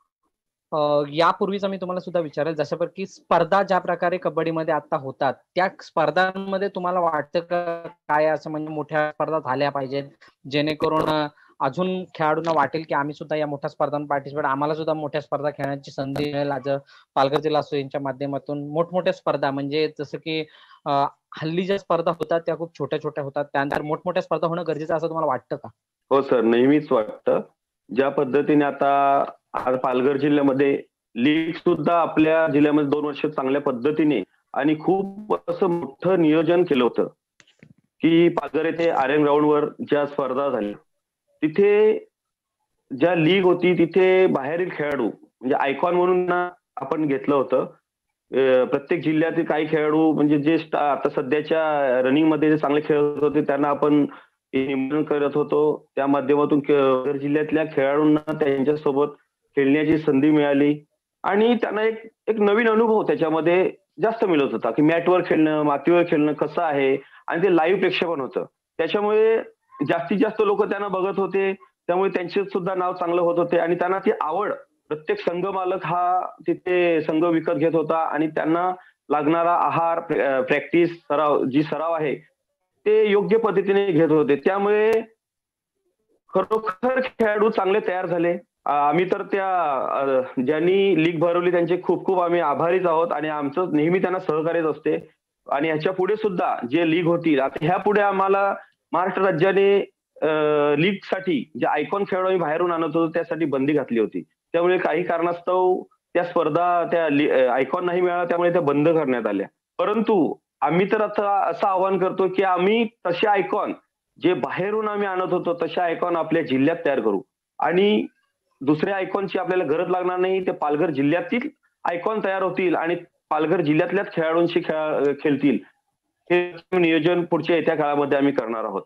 अ, यापूर्वीचा मी तुम्हाला सुद्धा विचारेल जशा की स्पर्धा ज्या प्रकारे कबड्डीमध्ये आता होतात, त्या स्पर्धांमध्ये तुम्हाला वाटतं का काय असं म्हणजे मोठ्या स्पर्धा झाल्या पाहिजेत, जेणेकरून अ, अजून खेळाडूंना वाटेल की आम्ही सुद्धा या मोठ्या स्पर्धांत पार्टिसिपेट आम्हाला सुद्धा मोठ्या स्पर्धा खेळण्याची संधी मिळेल. आज पालघर जिल्हा असोसिएशनच्या माध्यमातून मोठमोठ्या स्पर्धा म्हणजे जसं की अ, हल्ली ज्या स्पर्धा होतात त्या खूप छोट्या-छोट्या होतात. त्यानंतर मोठमोठ्या स्पर्धा होणं गरजेचं आहे असं तुम्हाला वाटतं का? हो सर, नेहमीच वाटतं. ज्या पद्धतीने आता आज पालघर जिल्ह्यामध्ये लीग सुद्धा आपल्या जिल्ह्यामध्ये दोन वर्ष चांगल्या पद्धतीने आणि खूप असं मोठं नियोजन केलं होतं, की पालघर येथे आर्यन ग्राउंडवर ज्या स्पर्धा झाल्या, तिथे ज्या लीग होती तिथे बाहेरील खेळाडू म्हणजे आयकॉन म्हणून ना आपण घेतलं होतं. अ, प्रत्येक जिल्ह्यातील काही खेळाडू म्हणजे जे स्टा आता सध्याच्या रनिंगमध्ये जे चांगले खेळत होते त्यांना आपण निमंत्रण करत होतो. त्या माध्यमातून पालघर जिल्ह्यातल्या खेळाडूंना त्यांच्यासोबत खेळण्याची संधी मिळाली आणि त्यांना एक एक नवीन अनुभव त्याच्यामध्ये जास्त मिळत होता, की मॅटवर खेळणं, मातीवर खेळणं कसं आहे आणि ते लाईव्ह प्रेक्षेपण होतं. त्याच्यामुळे जास्तीत जास्त लोकं त्यांना बघत होते. त्यामुळे त्यांचे सुद्धा नाव चांगलं होत होते आणि त्यांना ती आवड प्रत्येक संघ मालक हा तिथे संघ विकत घेत होता आणि त्यांना लागणारा आहार, प्रॅक्टिस, सराव जी सराव आहे ते योग्य पद्धतीने घेत होते. त्यामुळे खरोखर खेळाडू चांगले तयार झाले. अ, आम्ही तर त्या अ, ज्यांनी लीग भरवली त्यांचे खूप खूप आम्ही आभारीच आहोत आणि आमचं नेहमी त्यांना सहकार्यच असते. आणि ह्याच्या पुढे सुद्धा जे लीग होतील, आता ह्यापुढे आम्हाला महाराष्ट्र राज्याने अ, लीगसाठी जे आयकॉन खेळाडू आम्ही बाहेरून आणत होतो त्यासाठी बंदी घातली होती. त्यामुळे काही कारणास्तव त्या स्पर्धा त्या आयकॉन नाही मिळाला, त्यामुळे त्या बंद करण्यात आल्या. परंतु आम्ही तर आता असं आवाहन करतो, की आम्ही तसे आयकॉन जे बाहेरून आम्ही आणत होतो तसे आयकॉन आपल्या जिल्ह्यात तयार करू आणि दुसऱ्या आयकॉनची आपल्याला गरज लागणार नाही. ते पालघर जिल्ह्यातील आयकॉन तयार होतील आणि पालघर जिल्ह्यातल्याच खेळाडूंशी खेळ खेळतील. हे नियोजन पुढच्या येत्या काळामध्ये आम्ही करणार आहोत.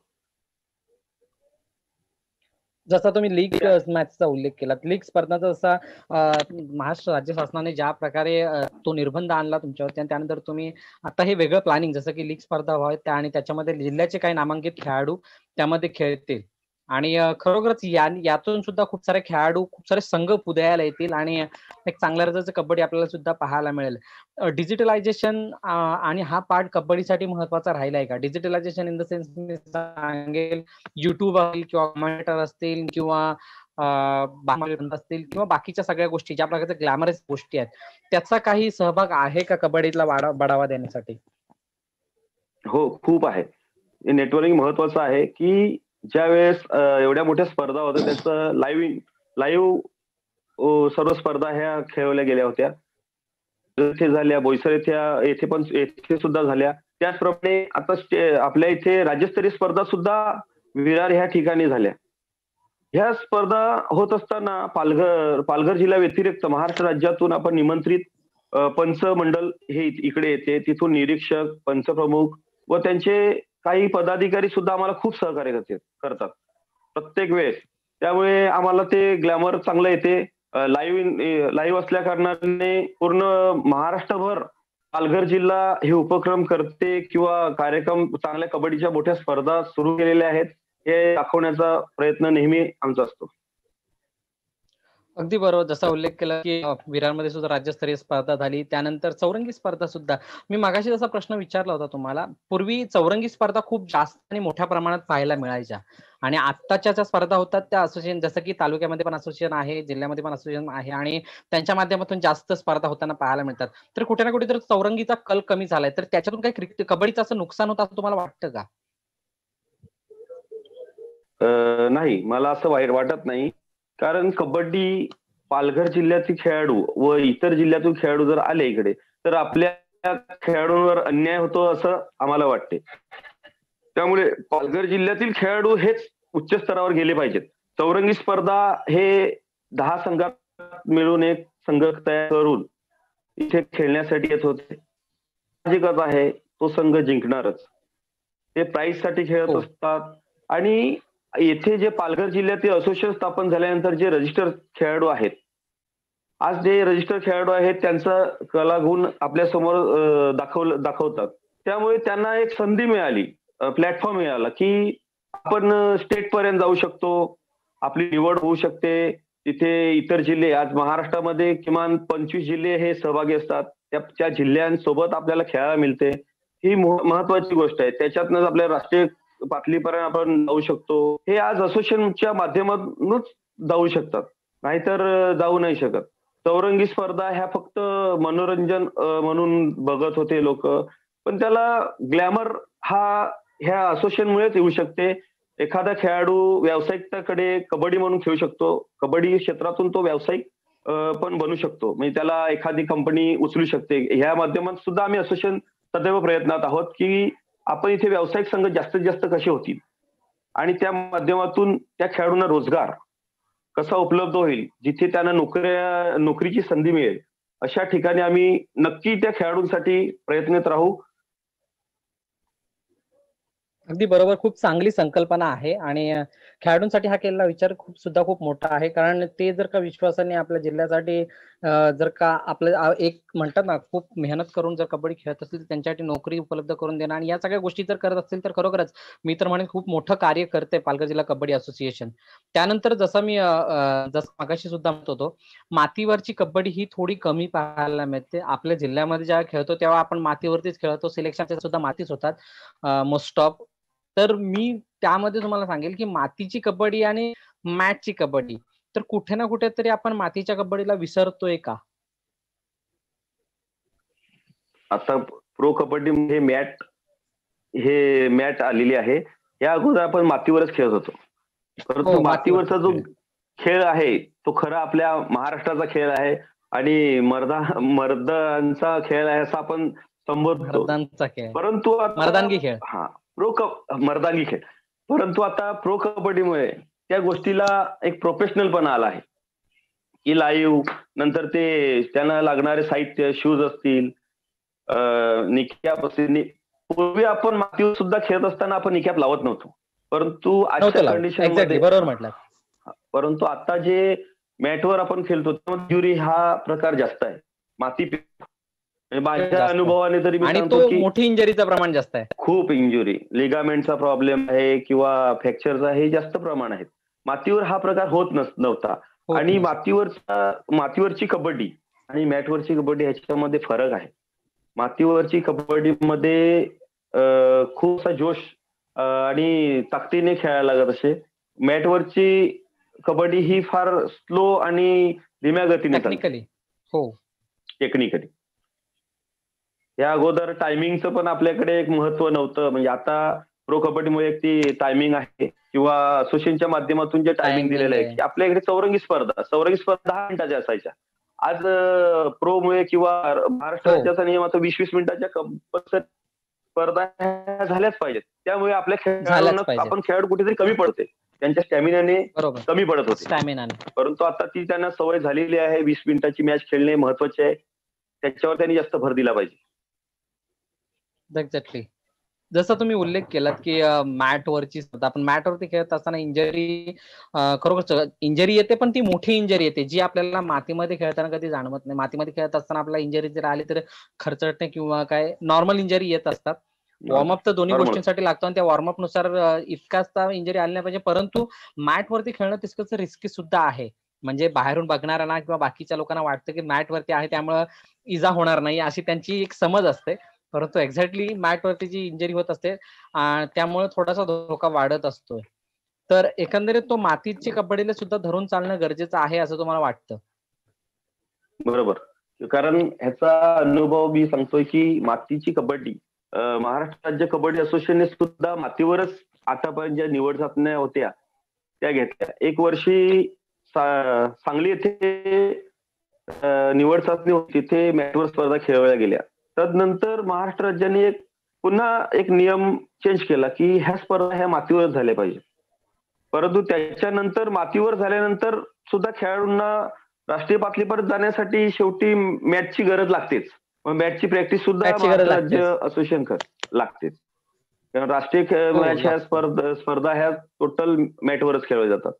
जसा तुम्ही लीग मॅचचा उल्लेख केला, लीग स्पर्धाचा जसा महाराष्ट्र राज्य शासनाने ज्या प्रकारे तो निर्बंध आणला तुमच्यावरती आणि त्यानंतर तुम्ही आता हे वेगळं प्लॅनिंग जसं की लीग स्पर्धा व्हावी त्या आणि त्याच्यामध्ये जिल्ह्याचे काही नामांकित खेळाडू त्यामध्ये खेळतील आणि खरोखरच या यातून सुद्धा खूप सारे खेळाडू खूप सारे संघ उदयाला येतील आणि एक चांगल्या दर्जाचं कबड्डी आपल्याला सुद्धा पाहायला मिळेल. डिजिटलायझेशन आणि हा पार्ट कबड्डीसाठी महत्वाचा राहिला आहे का? डिजिटलायझेशन इन द सेन्स मी सांगेल युट्यूब असतील किंवा मॉनिटर असतील किंवा असतील किंवा बाकीच्या सगळ्या गोष्टी ज्या प्रकारच्या ग्लॅमरस गोष्टी आहेत त्याचा काही सहभाग आहे का कबड्डीला बढावा देण्यासाठी? हो, खूप आहे. नेटवर्किंग महत्वाचं आहे की ज्या वेळेस एवढ्या मोठ्या स्पर्धा होत्या त्याचं लाईव्ह लाईव्ह सर्व स्पर्धा ह्या खेळवल्या गेल्या होत्या. इथे झाल्या, बोईसर येथे येथे पण येथे सुद्धा झाल्या. त्याचप्रमाणे आता आपल्या इथे राज्यस्तरीय स्पर्धा सुद्धा विरार ह्या ठिकाणी झाल्या. ह्या स्पर्धा होत असताना पालघर पालघर जिल्हा व्यतिरिक्त महाराष्ट्र राज्यातून आपण निमंत्रित पंच मंडळ हे इकडे येते. तिथून निरीक्षक, पंचप्रमुख व त्यांचे काही पदाधिकारी सुद्धा आम्हाला खूप सहकार्य करतात प्रत्येक वेळेस. त्यामुळे आम्हाला ते ग्लॅमर चांगलं येते. लाईव्ह लाईव्ह असल्या कारणाने पूर्ण महाराष्ट्रभर पालघर जिल्हा हे उपक्रम करते किंवा कार्यक्रम चांगल्या कबड्डीच्या मोठ्या स्पर्धा सुरू केलेल्या आहेत हे दाखवण्याचा प्रयत्न नेहमी आमचा असतो. अगदी बरोबर. जसा उल्लेख केला की विरारमध्ये सुद्धा राज्यस्तरीय स्पर्धा झाली. त्यानंतर चौरंगी स्पर्धा सुद्धा. मी मगाशी जसा प्रश्न विचारला होता तुम्हाला. पूर्वी चौरंगी स्पर्धा खूप जास्त आणि मोठ्या प्रमाणात पाहायला मिळायच्या आणि आत्ताच्या ज्या स्पर्धा होतात त्या असोसिएशन जसं की तालुक्यामध्ये पण असोसिएशन आहे, जिल्ह्यामध्ये पण असोसिएशन आहे आणि त्यांच्या माध्यमातून जास्त स्पर्धा होताना पाहायला मिळतात. तर कुठे ना कुठे तर चौरंगीचा कल कमी झालाय. तर त्याच्यातून काही क्रिकेट कबड्डीचं असं नुकसान होतं असं तुम्हाला वाटतं का? नाही, मला असं वाईट वाटत नाही. कारण कबड्डी पालघर जिल्ह्यातील खेळाडू व इतर जिल्ह्यातील खेळाडू जर आले इकडे तर आपल्या खेळाडूंवर अन्याय होतो असं आम्हाला वाटते. त्यामुळे पालघर जिल्ह्यातील खेळाडू हेच उच्च स्तरावर गेले पाहिजेत. चौरंगी स्पर्धा हे दहा संघात मिळून एक संघ तयार करून इथे खेळण्यासाठी येत होते. साहजिकच आहे तो संघ जिंकणारच. ते प्राइज साठी खेळत असतात आणि येथे जे पालघर जिल्ह्यातील असोसिएशन स्थापन झाल्यानंतर जे रजिस्टर खेळाडू आहेत, आज जे रजिस्टर खेळाडू आहेत त्यांचा कलागुण आपल्या समोर दाखवलं दाखवतात. त्यामुळे त्यांना एक संधी मिळाली, प्लॅटफॉर्म मिळाला की आपण स्टेट पर्यंत जाऊ शकतो, आपली निवड होऊ शकते. तिथे इतर जिल्हे, आज महाराष्ट्रामध्ये किमान पंचवीस जिल्हे हे सहभागी असतात. त्या जिल्ह्यांसोबत आपल्याला खेळायला मिळते. ही महत्वाची गोष्ट आहे. त्याच्यातनंच आपल्या राष्ट्रीय पातळीपर्यंत आपण जाऊ शकतो. हे आज असोसिएशनच्या माध्यमातूनच जाऊ शकतात, नाहीतर जाऊ नाही शकत. चौरंगी स्पर्धा ह्या फक्त मनोरंजन म्हणून बघत होते लोक, पण त्याला ग्लॅमर हा ह्या असोसिएशनमुळेच येऊ शकते. एखादा खेळाडू व्यावसायिकतेकडे कबड्डी म्हणून खेळू शकतो. कबड्डी क्षेत्रातून तो व्यावसायिक पण बनू शकतो. म्हणजे त्याला एखादी कंपनी उचलू शकते. ह्या माध्यमात सुद्धा आम्ही असोसिएशन सदैव प्रयत्नात आहोत की आपण इथे व्यावसायिक संघ जास्तीत जास्त कसे होतील आणि त्या माध्यमातून त्या खेळाडूंना रोजगार कसा उपलब्ध होईल, जिथे त्यांना नोकऱ्या नोकरीची संधी मिळेल अशा ठिकाणी आम्ही नक्की त्या खेळाडूंसाठी प्रयत्नित राहू. अगदी बरोबर. खूप चांगली संकल्पना आहे आणि अ, खेळाडूंसाठी हा केलेला विचार खूप सुद्धा खूप मोठा आहे. कारण ते जर का विश्वासाने आपल्या जिल्ह्यासाठी अ, जर का आपलं अ, एक म्हणतात ना, खूप मेहनत करून जर कबड्डी खेळत असतील, तर त्यांच्यासाठी नोकरी उपलब्ध करून देणं आणि या सगळ्या गोष्टी जर करत असतील, तर खरोखरच मी तर म्हणेन खूप मोठं कार्य करते पालघर जिल्हा कबड्डी असोसिएशन. त्यानंतर जसं मी अ, अ, जसं मगाशी सुद्धा म्हणत होतो, मातीवरची कबड्डी ही थोडी कमी पाहायला मिळते. आपल्या जिल्ह्यामध्ये जेव्हा खेळतो, तेव्हा आपण मातीवरतीच खेळतो. सिलेक्शनच्या सुद्धा मातीच होतात मोस्ट ऑफ. तर मी त्यामध्ये तुम्हाला सांगेल, की मातीची कबड्डी आणि मॅटची कबड्डी. तर कुठे ना कुठेतरी आपण मातीच्या कबड्डीला विसरतोय का? आता प्रो कबड्डी हे मॅट हे मॅट आलेली आहे. या अगोदर आपण मातीवरच खेळत होतो. परंतु हो, मातीवरचा मातीवरतीच जो खेळ. खेळ आहे, तो खरा आपल्या महाराष्ट्राचा खेळ आहे आणि मर्दा मर्दांचा खेळ आहे असं आपण संबोधतो. मर्दांचा खेळ. परंतु आता मर्दानगी खेळ. हां, प्रो क मर्दांगी खेळ. परंतु आता प्रो कबड्डीमुळे त्या गोष्टीला एक प्रोफेशनलपणा आला आहे, की लाईव्ह नंतर ते त्यांना लागणारे साहित्य, शूज असतील, अ, निकॅप असतील. नि पूर्वी आपण मातीवर सुद्धा खेळत असताना आपण निकॅप लावत नव्हतो. परंतु नव्हतं आजच्या लावत. एक्झॅक्टली कंडिशनमध्ये बरोबर हां, म्हटलात. हां. परंतु आता जे मॅटवर आपण खेळतो, त्यामध्ये इंजुरी हा प्रकार जास्त आहे. माती म्हणजे माझ्या जास्त आहे. अनुभवाने तरी मी आणि सांगतो, तो की मोठी इंजरीचं प्रमाण जास्त आहे. खूप इंजुरी, लिगामेंटचा प्रॉब्लेम आहे किंवा फ्रॅक्चरचा हे जास्त प्रमाण आहे. मातीवर हा प्रकार होत नस नव्हता होत आणि नसतं. मातीवरचा मातीवरची कबड्डी आणि मॅटवरची कबड्डी ह्याच्यामध्ये फरक आहे. मातीवरची कबड्डीमध्ये अ, खूप असा जोश अ, आणि ताकदीने खेळायला लागत असे. मॅटवरची कबड्डी ही फार स्लो आणि धीम्या गतीने चालते टेक्निकली. हो. टेक्निकली. या अगोदर टायमिंगचं पण आपल्याकडे एक महत्त्व नव्हतं. म्हणजे आता प्रो कबड्डीमुळे एक ती टायमिंग आहे किंवा असोसिएशनच्या माध्यमातून जे टायमिंग टायमिंग दिलेलं आहे, आहे. की आपल्या इकडे चौरंगी स्पर्धा, चौरंगी स्पर्धा दहा मिनिटाच्या असायच्या. आज अ, प्रोमुळे किंवा महाराष्ट्र हो. राज्याचा नियम आता वीस वीस मिनिटाच्या कंपल्सरी स्पर्धा ह्या झाल्याच पाहिजेत. त्यामुळे आपल्या खेळाडूंना झाल्याच पाहिजेत. आपण खेळाडू कुठेतरी कमी पडते. त्यांच्या स्टॅमिनाने बरोबर. कमी पडत होते. स्टॅमिनाने. परंतु आता ती त्यांना सवय झालेली आहे. वीस मिनिटाची मॅच खेळणे महत्त्वाचे आहे. त्याच्यावर त्यांनी जास्त भर दिला पाहिजे. एक्झॅक्टली. जसा तुम्ही उल्लेख केलात, की अ, मॅटवरची स्पर्धा. आपण मॅटवरती खेळत असताना इंजरी अ, खरोखर इंजरी येते, पण ती मोठी इंजरी येते, जी आपल्याला मातीमध्ये खेळताना कधी जाणवत नाही. मातीमध्ये खेळत असताना आपल्याला इंजरी जर आली, तर खरचटणे किंवा काय नॉर्मल इंजरी येत असतात. नॉर्मल वॉर्मअप तर दोन्ही नॉर्मल. गोष्टींसाठी लागतो आणि त्या वॉर्मअपनुसार अ, इतकाच इंजरी आली नाही पाहिजे. परंतु मॅटवरती खेळणं तितकंच रिस्की सुद्धा आहे. म्हणजे बाहेरून बघणाऱ्यांना किंवा बाकीच्या लोकांना वाटतं, की मॅटवरती आहे त्यामुळं इजा होणार नाही, अशी त्यांची एक समज असते. परंतु एक्झॅक्टली मॅटवरती जी इंजरी होत असते अ, त्यामुळे थोडासा धोका वाढत असतोय. तर एकंदरीत तो मातीची कबड्डीला सुद्धा धरून चालणं गरजेचं आहे असं तुम्हाला वाटतं? बरोबर. कारण ह्याचा अनुभव मी सांगतोय, की मातीची कबड्डी अ, महाराष्ट्र राज्य कबड्डी असोसिएशनने सुद्धा मातीवरच आतापर्यंत ज्या निवड चाचण्या होत्या, त्या घेतल्या. एक वर्षी सा सांगली येथे अ, निवड चाचणी होती. तिथे मॅटवर स्पर्धा खेळवल्या गेल्या. तदनंतर महाराष्ट्र राज्याने एक पुन्हा एक नियम चेंज केला, की ह्या स्पर्धा ह्या मातीवरच झाल्या पाहिजेत. परंतु त्याच्यानंतर मातीवर झाल्यानंतर सुद्धा खेळाडूंना राष्ट्रीय पातळीपर्यंत जाण्यासाठी शेवटी मॅचची गरज लागतेच. मग मॅचची प्रॅक्टिस सुद्धा मॅचची गरज महाराष्ट्र राज्य लागतेच. असोसिएशन कर लागतेच. कारण राष्ट्रीय खेळ हो, मॅच ह्या लागते. स्पर्धा स्पर्धा ह्या टोटल मॅटवरच खेळल्या जातात.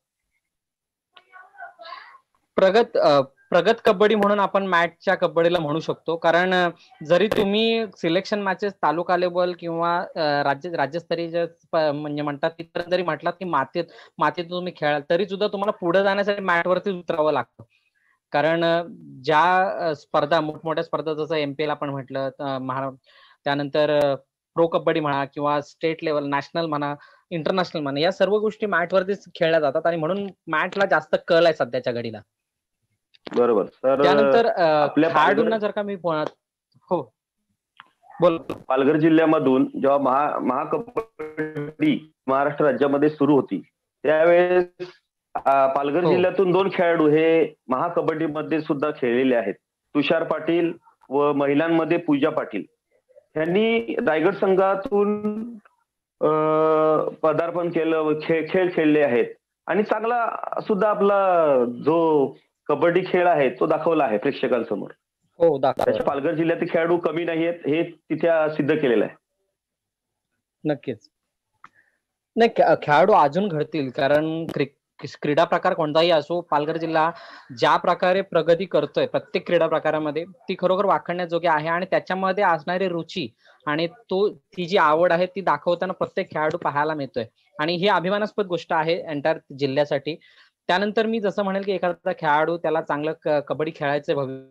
प्रगत अ, प्रगत कबड्डी म्हणून आपण मॅचच्या कबड्डीला म्हणू शकतो. कारण अ, जरी तुम्ही सिलेक्शन मॅचेस तालुका लेव्हल किंवा अ, राज्य राज्यस्तरीय प म्हणजे म्हणतात तिथपर्यंत जरी म्हटलात, की मातीत मातीत तुम्ही खेळाल, तरी सुद्धा तुम्हाला पुढे जाण्यासाठी मॅटवरतीच उतरावं लागतं. कारण अ, ज्या अ, स्पर्धा मोठमोठ्या स्पर्धा जसं एम-पी-एल आपण म्हटलं, अ, महा त्यानंतर प्रो कबड्डी म्हणा किंवा स्टेट लेव्हल, नॅशनल म्हणा, इंटरनॅशनल म्हणा, या सर्व गोष्टी मॅटवरतीच खेळल्या जातात आणि म्हणून मॅटला जास्त कल आहे सध्याच्या घडीला. बरोबर. तर अ, त्यानंतर अ, आपल्या पालघर खेळाडूंना जर का मी बोलणार हो, बोला. पालघर जिल्ह्यामधून जेव्हा महा महाकबड्डी महाराष्ट्र राज्यामध्ये सुरू होती, त्यावेळेस अ, पालघर हो. जिल्ह्यातून दोन खेळाडू हे महाकबड्डीमध्ये सुद्धा खेळलेले आहेत. तुषार पाटील व महिलांमध्ये पूजा पाटील. ह्यांनी रायगड संघातून अ, पदार्पण केलं, खेळ खेळ खेळले आहेत आणि चांगला सुद्धा आपला जो कबड्डी खेळ आहे, तो दाखवला आहे प्रेक्षकांसमोर. हो, त्याच्या दाखवला. पालघर जिल्ह्यातील खेळाडू कमी नाहीयेत, हे तिथे सिद्ध केलेलं आहे. नक्कीच. नाही, खे- खेळाडू अजून घडतील, कारण क्रिक क्रीडा प्रकार कोणताही असो, पालघर जिल्हा ज्या प्रकारे प्रगती करतोय प्रत्येक क्रीडा प्रकारामध्ये, ती खरोखर वाखाणण्याजोगी आहे. आणि त्याच्यामध्ये असणारी रुची आणि तो ती जी आवड आहे ती दाखवताना प्रत्येक खेळाडू पाहायला मिळतोय. आणि ही अभिमानास्पद गोष्ट आहे एंटायर जिल्ह्यासाठी. त्यानंतर मी जसं म्हणेल की एखादा खेळाडू त्याला चांगलं क- कबड्डी खेळायचं भविष्य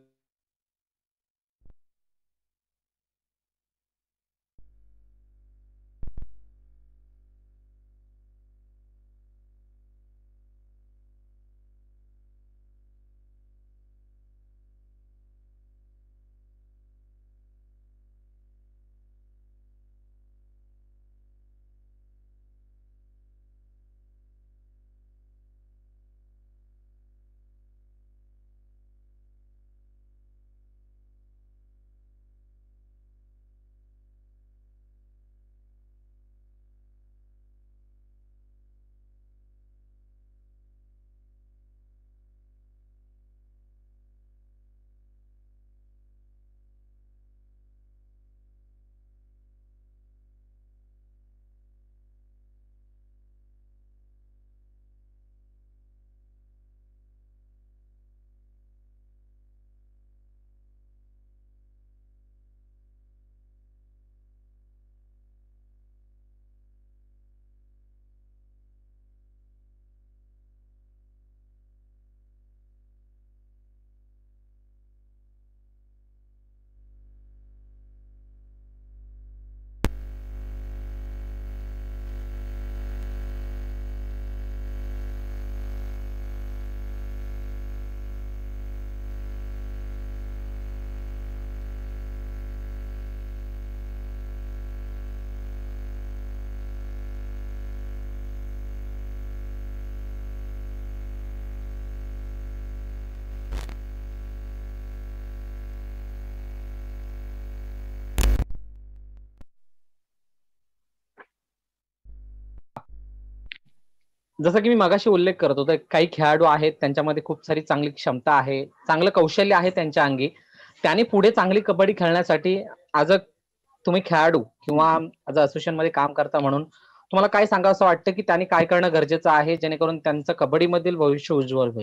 जसं की मी मगाशी उल्लेख करत होतो, काही खेळाडू आहेत त्यांच्यामध्ये खूप सारी चांगली क्षमता आहे, चांगलं कौशल्य आहे त्यांच्या अंगी. त्याने पुढे चांगली कबड्डी खेळण्यासाठी आज तुम्ही खेळाडू किंवा ॲज अ असोसिएशन मध्ये काम करता म्हणून तुम्हाला काय सांगावं असं वाटतं की त्यांनी काय करणं गरजेचं आहे जेणेकरून त्यांचं कबड्डीमधील भविष्य उज्ज्वल होईल?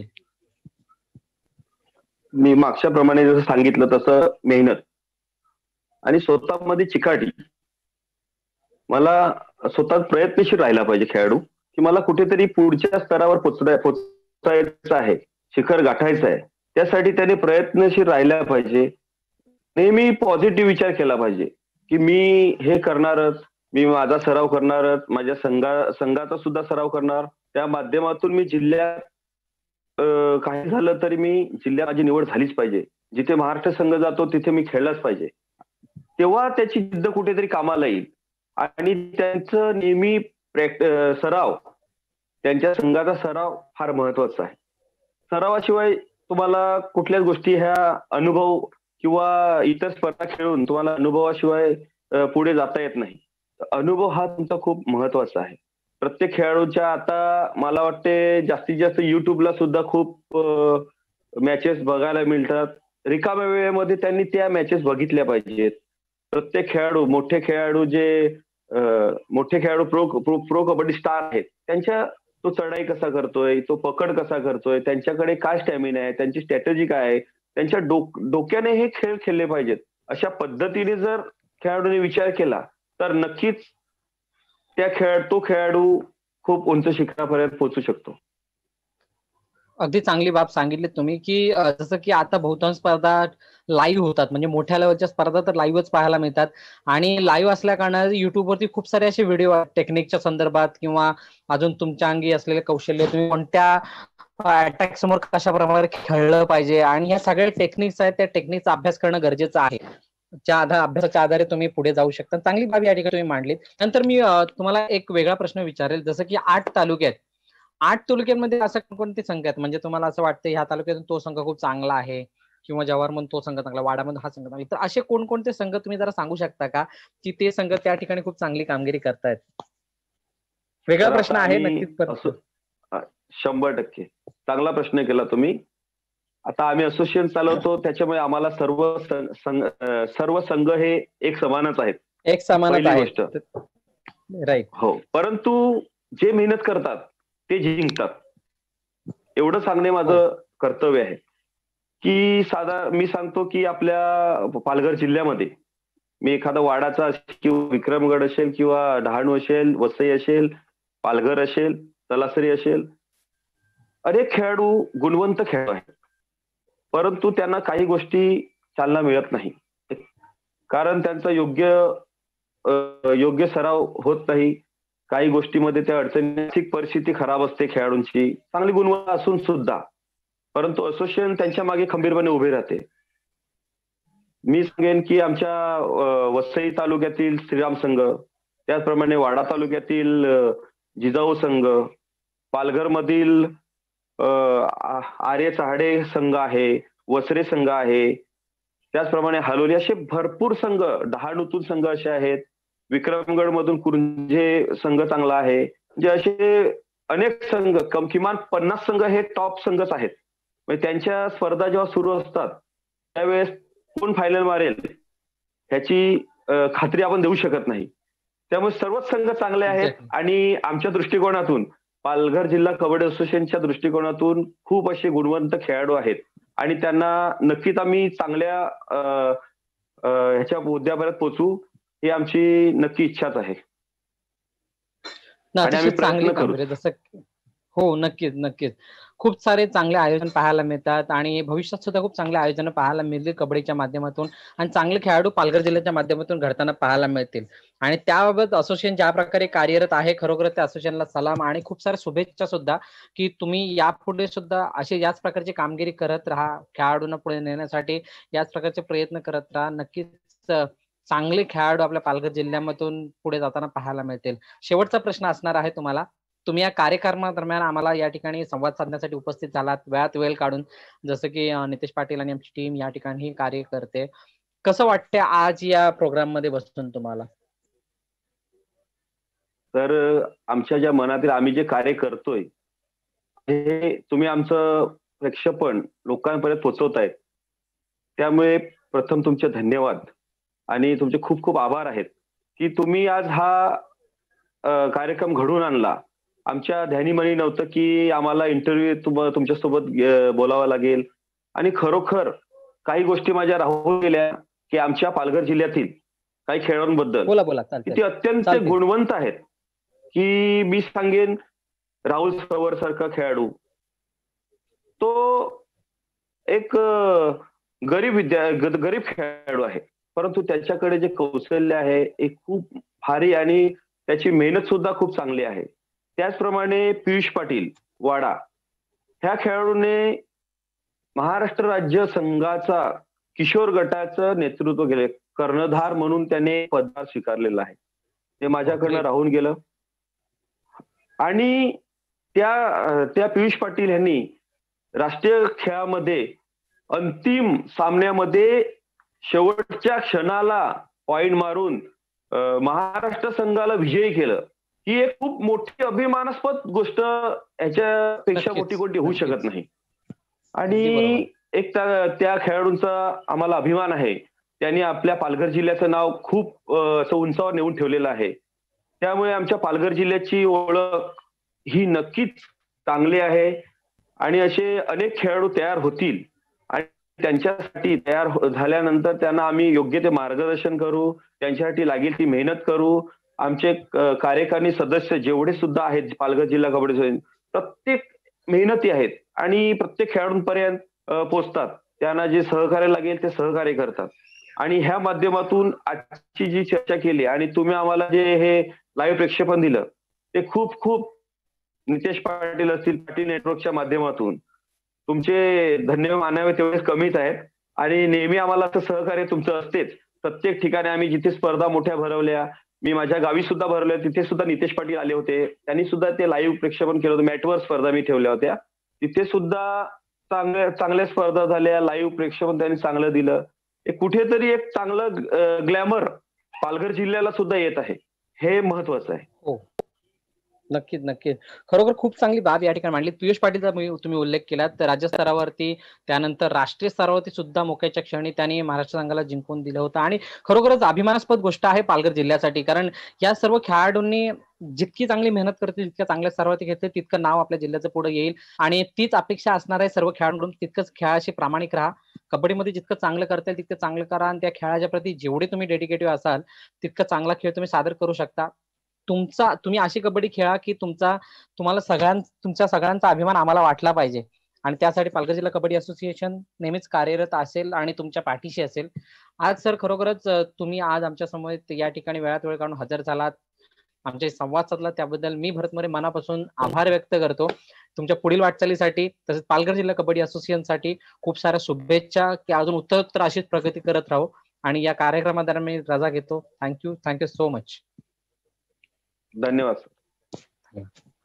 मी मागच्या प्रमाणे जसं सांगितलं तसं मेहनत आणि स्वतःमध्ये चिकाटी. मला स्वतः प्रयत्नशील राहायला पाहिजे खेळाडू, की मला कुठेतरी पुढच्या स्तरावर पोचता पोचतायचं आहे, शिखर गाठायचं आहे. त्यासाठी त्याने प्रयत्नशील राहायला पाहिजे. नेहमी पॉझिटिव्ह विचार केला पाहिजे, की मी हे करणारच, मी माझा सराव करणारच, माझ्या संघा संघाचा सुद्धा सराव करणार. त्या माध्यमातून मी जिल्ह्यात अ, काही झालं तरी मी जिल्ह्यात माझी निवड झालीच पाहिजे. जिथे महाराष्ट्र संघ जातो तिथे मी खेळलाच पाहिजे. तेव्हा त्याची जिद्द कुठेतरी कामाला येईल आणि त्यांचं नेहमी प्रॅक्ट अ, सराव, त्यांच्या संघाचा सराव फार महत्वाचा आहे. सरावाशिवाय तुम्हाला कुठल्याच गोष्टी ह्या अनुभव किंवा इतर स्पर्धा खेळून तुम्हाला अनुभवाशिवाय अ, पुढे जाता येत नाही. अनुभव हा तुमचा खूप महत्वाचा आहे. प्रत्येक खेळाडूच्या आता मला वाटते जास्तीत जास्त YouTubeला सुद्धा खूप मॅचेस बघायला मिळतात. रिकाम्या वेळेमध्ये त्यांनी त्या मॅचेस बघितल्या पाहिजेत. प्रत्येक खेळाडू, मोठे खेळाडू जे अ, मोठे खेळाडू pro pro pro kabaddi star आहेत, त्यांच्या तो चढाई कसा करतोय, तो पकड कसा करतोय, त्यांच्याकडे काय स्टॅमिना आहे, त्यांची स्ट्रॅटेजी काय आहे, त्यांच्या डोक डोक्याने हे खेळ खेळले पाहिजेत. अशा पद्धतीने जर खेळाडूने विचार केला, तर नक्कीच त्या खेळ तो खेळाडू खूप उंच शिखरापर्यंत पोहोचू शकतो. अगदी चांगली बाब सांगितली तुम्ही की अ, जसं की आता बहुतांश स्पर्धा लाईव्ह होतात, म्हणजे मोठ्या लेवलच्या स्पर्धा तर लाईव्हच पाहायला मिळतात. आणि लाईव्ह असल्या कारणाने युट्यूबवरती खूप सारे असे व्हिडिओ आहेत टेक्निकच्या संदर्भात किंवा अजून तुमच्या अंगी असलेले कौशल्य, तुम्ही कोणत्या अटॅक समोर कशा प्रकारे खेळलं पाहिजे आणि ह्या सगळ्या टेक्निक्स आहेत, त्या टेक्निकचा अभ्यास करणं गरजेचं आहे. त्या आधार अभ्यासाच्या आधारे तुम्ही पुढे जाऊ शकता. चांगली बाब या ठिकाणी तुम्ही मांडलीत. नंतर मी अ, तुम्हाला एक वेगळा प्रश्न विचारेल, जसं की आठ तालुके आहेत. आठ तालुक्यांमध्ये असं कोणते संघ आहेत म्हणजे तुम्हाला असं वाटतं ह्या तालुक्यातून तो संघ खूप चांगला आहे किंवा जव्हारमधून तो संघ चांगला, वाडामधून हा संघ चांगला, तर असे कोणकोणते संघ तुम्ही जरा सांगू शकता का की ते संघ त्या ठिकाणी खूप चांगली कामगिरी करतायत? वेगळा तर प्रश्न आता आहे आम्ही नक्कीच, पण असो अ, शंभर टक्के चांगला प्रश्न केला तुम्ही. आता आम्ही असोसिएशन चालवतो त्याच्यामुळे आम्हाला सर्व सं- संघ अ, सर्व संघ हे एक समानच आहेत. एक समानच पहिली आहे. गोष्ट राईट. हो, परंतु जे मेहनत करतात ते जिंकतात. एवढं सांगणे हो. माझं कर्तव्य आहे. की साधा मी सांगतो की आपल्या पालघर जिल्ह्यामध्ये मी एखादा वाडाचा असेल किंवा विक्रमगड असेल किंवा डहाणू असेल, वसई असेल, पालघर असेल, तलासरी असेल, अनेक खेळाडू गुणवंत खेळाडू आहेत. परंतु त्यांना काही गोष्टी चालना मिळत नाही. कारण त्यांचा योग्य अ, योग्य सराव होत नाही. काही गोष्टीमध्ये त्या अडचणी, आर्थिक परिस्थिती खराब असते खेळाडूंची. चांगली गुणवत्ता असून सुद्धा. परंतु असोसिएशन त्यांच्या मागे खंबीरपणे उभे राहते. मी सांगेन की आमच्या अ, वसई तालुक्यातील श्रीराम संघ, त्याचप्रमाणे वाडा तालुक्यातील अ, जिजाऊ संघ, पालघरमधील अ, आ आर्य चहाडे संघ आहे, वसरे संघ आहे. त्याचप्रमाणे हलोली असे भरपूर संघ, डहाणूतून संघ असे आहेत. विक्रमगडमधून कुरुंजे संघ चांगला आहे. म्हणजे असे अनेक संघ कम किमान पन्नास संघ हे टॉप संघच आहेत. म्हणजे त्यांच्या स्पर्धा जेव्हा सुरू असतात, त्यावेळेस कोण फायनल मारेल ह्याची अ, खात्री आपण देऊ शकत नाही. त्यामुळे सर्वच संघ चांगले आहेत एक्झॅक्टली. आणि आमच्या दृष्टिकोनातून पालघर जिल्हा कबड्डी असोसिएशनच्या दृष्टिकोनातून खूप असे गुणवंत खेळाडू आहेत आणि त्यांना नक्कीच आम्ही चांगल्या अ, अ, ह्याच्या मुद्द्यापर्यंत पोहोचू ही आमची नक्की इच्छाच आहे. ना आणि आम्ही अतिशय चांगली प्रयत्न करूच. कामगिरी जसं हो, नक्कीच, नक्कीच. खूप सारे चांगले आयोजन पाहायला मिळतात आणि भविष्यात सुद्धा खूप चांगले आयोजन पाहायला मिळतील कबड्डीच्या माध्यमातून आणि चांगले खेळाडू पालघर जिल्ह्याच्या माध्यमातून घडताना पाहायला मिळतील. आणि त्याबाबत असोसिएशन ज्या प्रकारे कार्यरत आहे, खरोखर त्या असोसिएशनला सलाम आणि खूप साऱ्या शुभेच्छा सुद्धा, की तुम्ही यापुढे सुद्धा अशी याच प्रकारची कामगिरी करत राहा. खेळाडूंना पुढे नेण्यासाठी याच प्रकारचे प्रयत्न करत राहा. नक्कीच अ, चांगले खेळाडू आपल्या पालघर जिल्ह्यामधून पुढे जाताना पाहायला मिळतील. शेवटचा प्रश्न असणार आहे तुम्हाला. तुम्ही या कार्यक्रमादरम्यान आम्हाला या ठिकाणी संवाद साधण्यासाठी उपस्थित झालात, वेळात वेळ काढून. जसं की अ, नितेश पाटील आणि आमची टीम या ठिकाणी कार्य करते. कसं वाटतंय आज या प्रोग्राममध्ये बसून तुम्हाला? तर अ, आमच्या ज्या मनातील आम्ही जे कार्य करतोय, हे तुम्ही आमचं प्रक्षेपण लोकांपर्यंत पोहोचवताय. त्यामुळे प्रथम तुमचे धन्यवाद आणि तुमचे खूप खूप आभार आहेत, की तुम्ही आज हा अ, कार्यक्रम घडवून आणला. आमच्या ध्यानीमनी नव्हतं, की आम्हाला इंटरव्ह्यू तुम तुमच्यासोबत अ, बोलावं लागेल आणि खरोखर काही गोष्टी माझ्या राहून गेल्या, की आमच्या पालघर जिल्ह्यातील काही खेळाडूंबद्दल, बोला, बोला. की चालतंय. ते अत्यंत चालतंय. गुणवंत आहेत, की मी सांगेन राहुल सवर सारखा खेळाडू. तो एक अ, गरीब विद्या ग गरीब खेळाडू आहे. परंतु त्याच्याकडे जे कौशल्य आहे, हे खूप भारी आणि त्याची मेहनत सुद्धा खूप चांगली आहे. त्याचप्रमाणे पियुष पाटील, वाडा, ह्या खेळाडूने महाराष्ट्र राज्य संघाचा किशोर गटाचं नेतृत्व केले. कर्णधार म्हणून त्याने पदभार स्वीकारलेला आहे. ते वॉव! माझ्याकडनं ग्रेट. राहून गेलं. आणि त्या अ, त्या पियुष पाटील यांनी राष्ट्रीय खेळामध्ये अंतिम सामन्यामध्ये शेवटच्या क्षणाला पॉइंट मारून अ, महाराष्ट्र संघाला विजयी केलं. ही एक खूप मोठी अभिमानास्पद गोष्ट ह्याच्यापेक्षा मोठी नक्कीच, कोणती होऊ शकत नक्कीच. नाही. अगदी बरोबर. आणि एक त्या त्या खेळाडूंचा आम्हाला अभिमान आहे. त्यांनी आपल्या पालघर जिल्ह्याचं नाव खूप अ, असं उंचावर नेऊन ठेवलेलं आहे. त्यामुळे आमच्या पालघर जिल्ह्याची ओळख ही नक्कीच चांगली आहे आणि असे अनेक खेळाडू तयार होतील आणि त्यांच्यासाठी तयार हो झाल्यानंतर त्यांना आम्ही योग्य ते मार्गदर्शन करू, त्यांच्यासाठी लागेल ती मेहनत करू. आमचे क कार्यकारिणी सदस्य जेवढे सुद्धा आहेत पालघर जिल्हा कबड्डी असोसिएशन, प्रत्येक मेहनती आहेत आणि प्रत्येक खेळाडूंपर्यंत अ, पोहोचतात. त्यांना जे सहकार्य लागेल ते सहकार्य करतात. आणि ह्या माध्यमातून आजची जी चर्चा केली आणि तुम्ही आम्हाला जे हे लाईव्ह प्रक्षेपण दिलं, ते खूप खूप नितेश पाटील असतील, पाटील नेटवर्कच्या माध्यमातून तुमचे धन्यवाद मानावे तेवढेच कमीच आहेत आणि नेहमी आम्हाला असं सहकार्य तुमचं असतेच. प्रत्येक ठिकाणी आम्ही जिथे स्पर्धा मोठ्या भरवल्या, मी माझ्या गावी सुद्धा भरवल्या, तिथे सुद्धा नितेश पाटील आले होते. त्यांनी सुद्धा ते लाईव्ह प्रक्षेपण केलं होतं. मॅटवर स्पर्धा मी ठेवल्या होत्या. तिथे सुद्धा चांगल्या चांगल्या स्पर्धा झाल्या. लाईव्ह प्रक्षेपण त्यांनी चांगलं दिलं. एक कुठेतरी एक चांगलं ग्लॅमर पालघर जिल्ह्याला सुद्धा येत आहे. हे महत्वाचं आहे. हो. नक्कीच, नक्कीच. खरोखर खूप चांगली बाब या ठिकाणी मांडली. पियुष पाटीलचा मी तुम्ही उल्लेख केलात, तर राज्य स्तरावरती, त्यानंतर राष्ट्रीय स्तरावरती सुद्धा मोक्याच्या क्षणी त्यांनी महाराष्ट्र संघाला जिंकून दिलं होतं आणि खरोखरच अभिमानास्पद गोष्ट आहे पालघर जिल्ह्यासाठी. कारण या सर्व खेळाडूंनी जितकी चांगली मेहनत करतील, जितक्या चांगल्या स्तरावरती घेतलं, तितकं नाव आपल्या जिल्ह्याचं पुढे येईल आणि तीच अपेक्षा असणार आहे सर्व खेळाडूंकडून. तितकंच खेळाशी प्रामाणिक राहा. कबड्डीमध्ये जितकं चांगलं करता येईल तितकं चांगलं करा आणि त्या खेळाच्या प्रती जेवढे तुम्ही डेडिकेटिव्ह असाल, तितकं चांगला खेळ तुम्ही सादर करू शकता. तुमचा तुम्ही अशी कबड्डी खेळा, की तुमचा तुम्हाला सगळ्यां तुमच्या सगळ्यांचा अभिमान आम्हाला वाटला पाहिजे आणि त्यासाठी पालघर जिल्हा कबड्डी असोसिएशन नेहमीच कार्यरत असेल आणि तुमच्या पाठीशी असेल. आज सर खरोखरच अ, तुम्ही आज आमच्या समवेत या ठिकाणी वेळात वेळ काढून हजर झालात. आमच्याशी संवाद साधला त्याबद्दल मी भरतमोरे मनापासून आभार व्यक्त करतो. तुमच्या पुढील वाटचालीसाठी तसेच पालघर जिल्हा कबड्डी असोसिएशनसाठी खूप साऱ्या शुभेच्छा, की अजून उत्तरोत्तर अशीच प्रगती करत राहू आणि या कार्यक्रमादरम्यान मी रजा घेतो. Thank you. Thank you so much. धन्यवाद सर.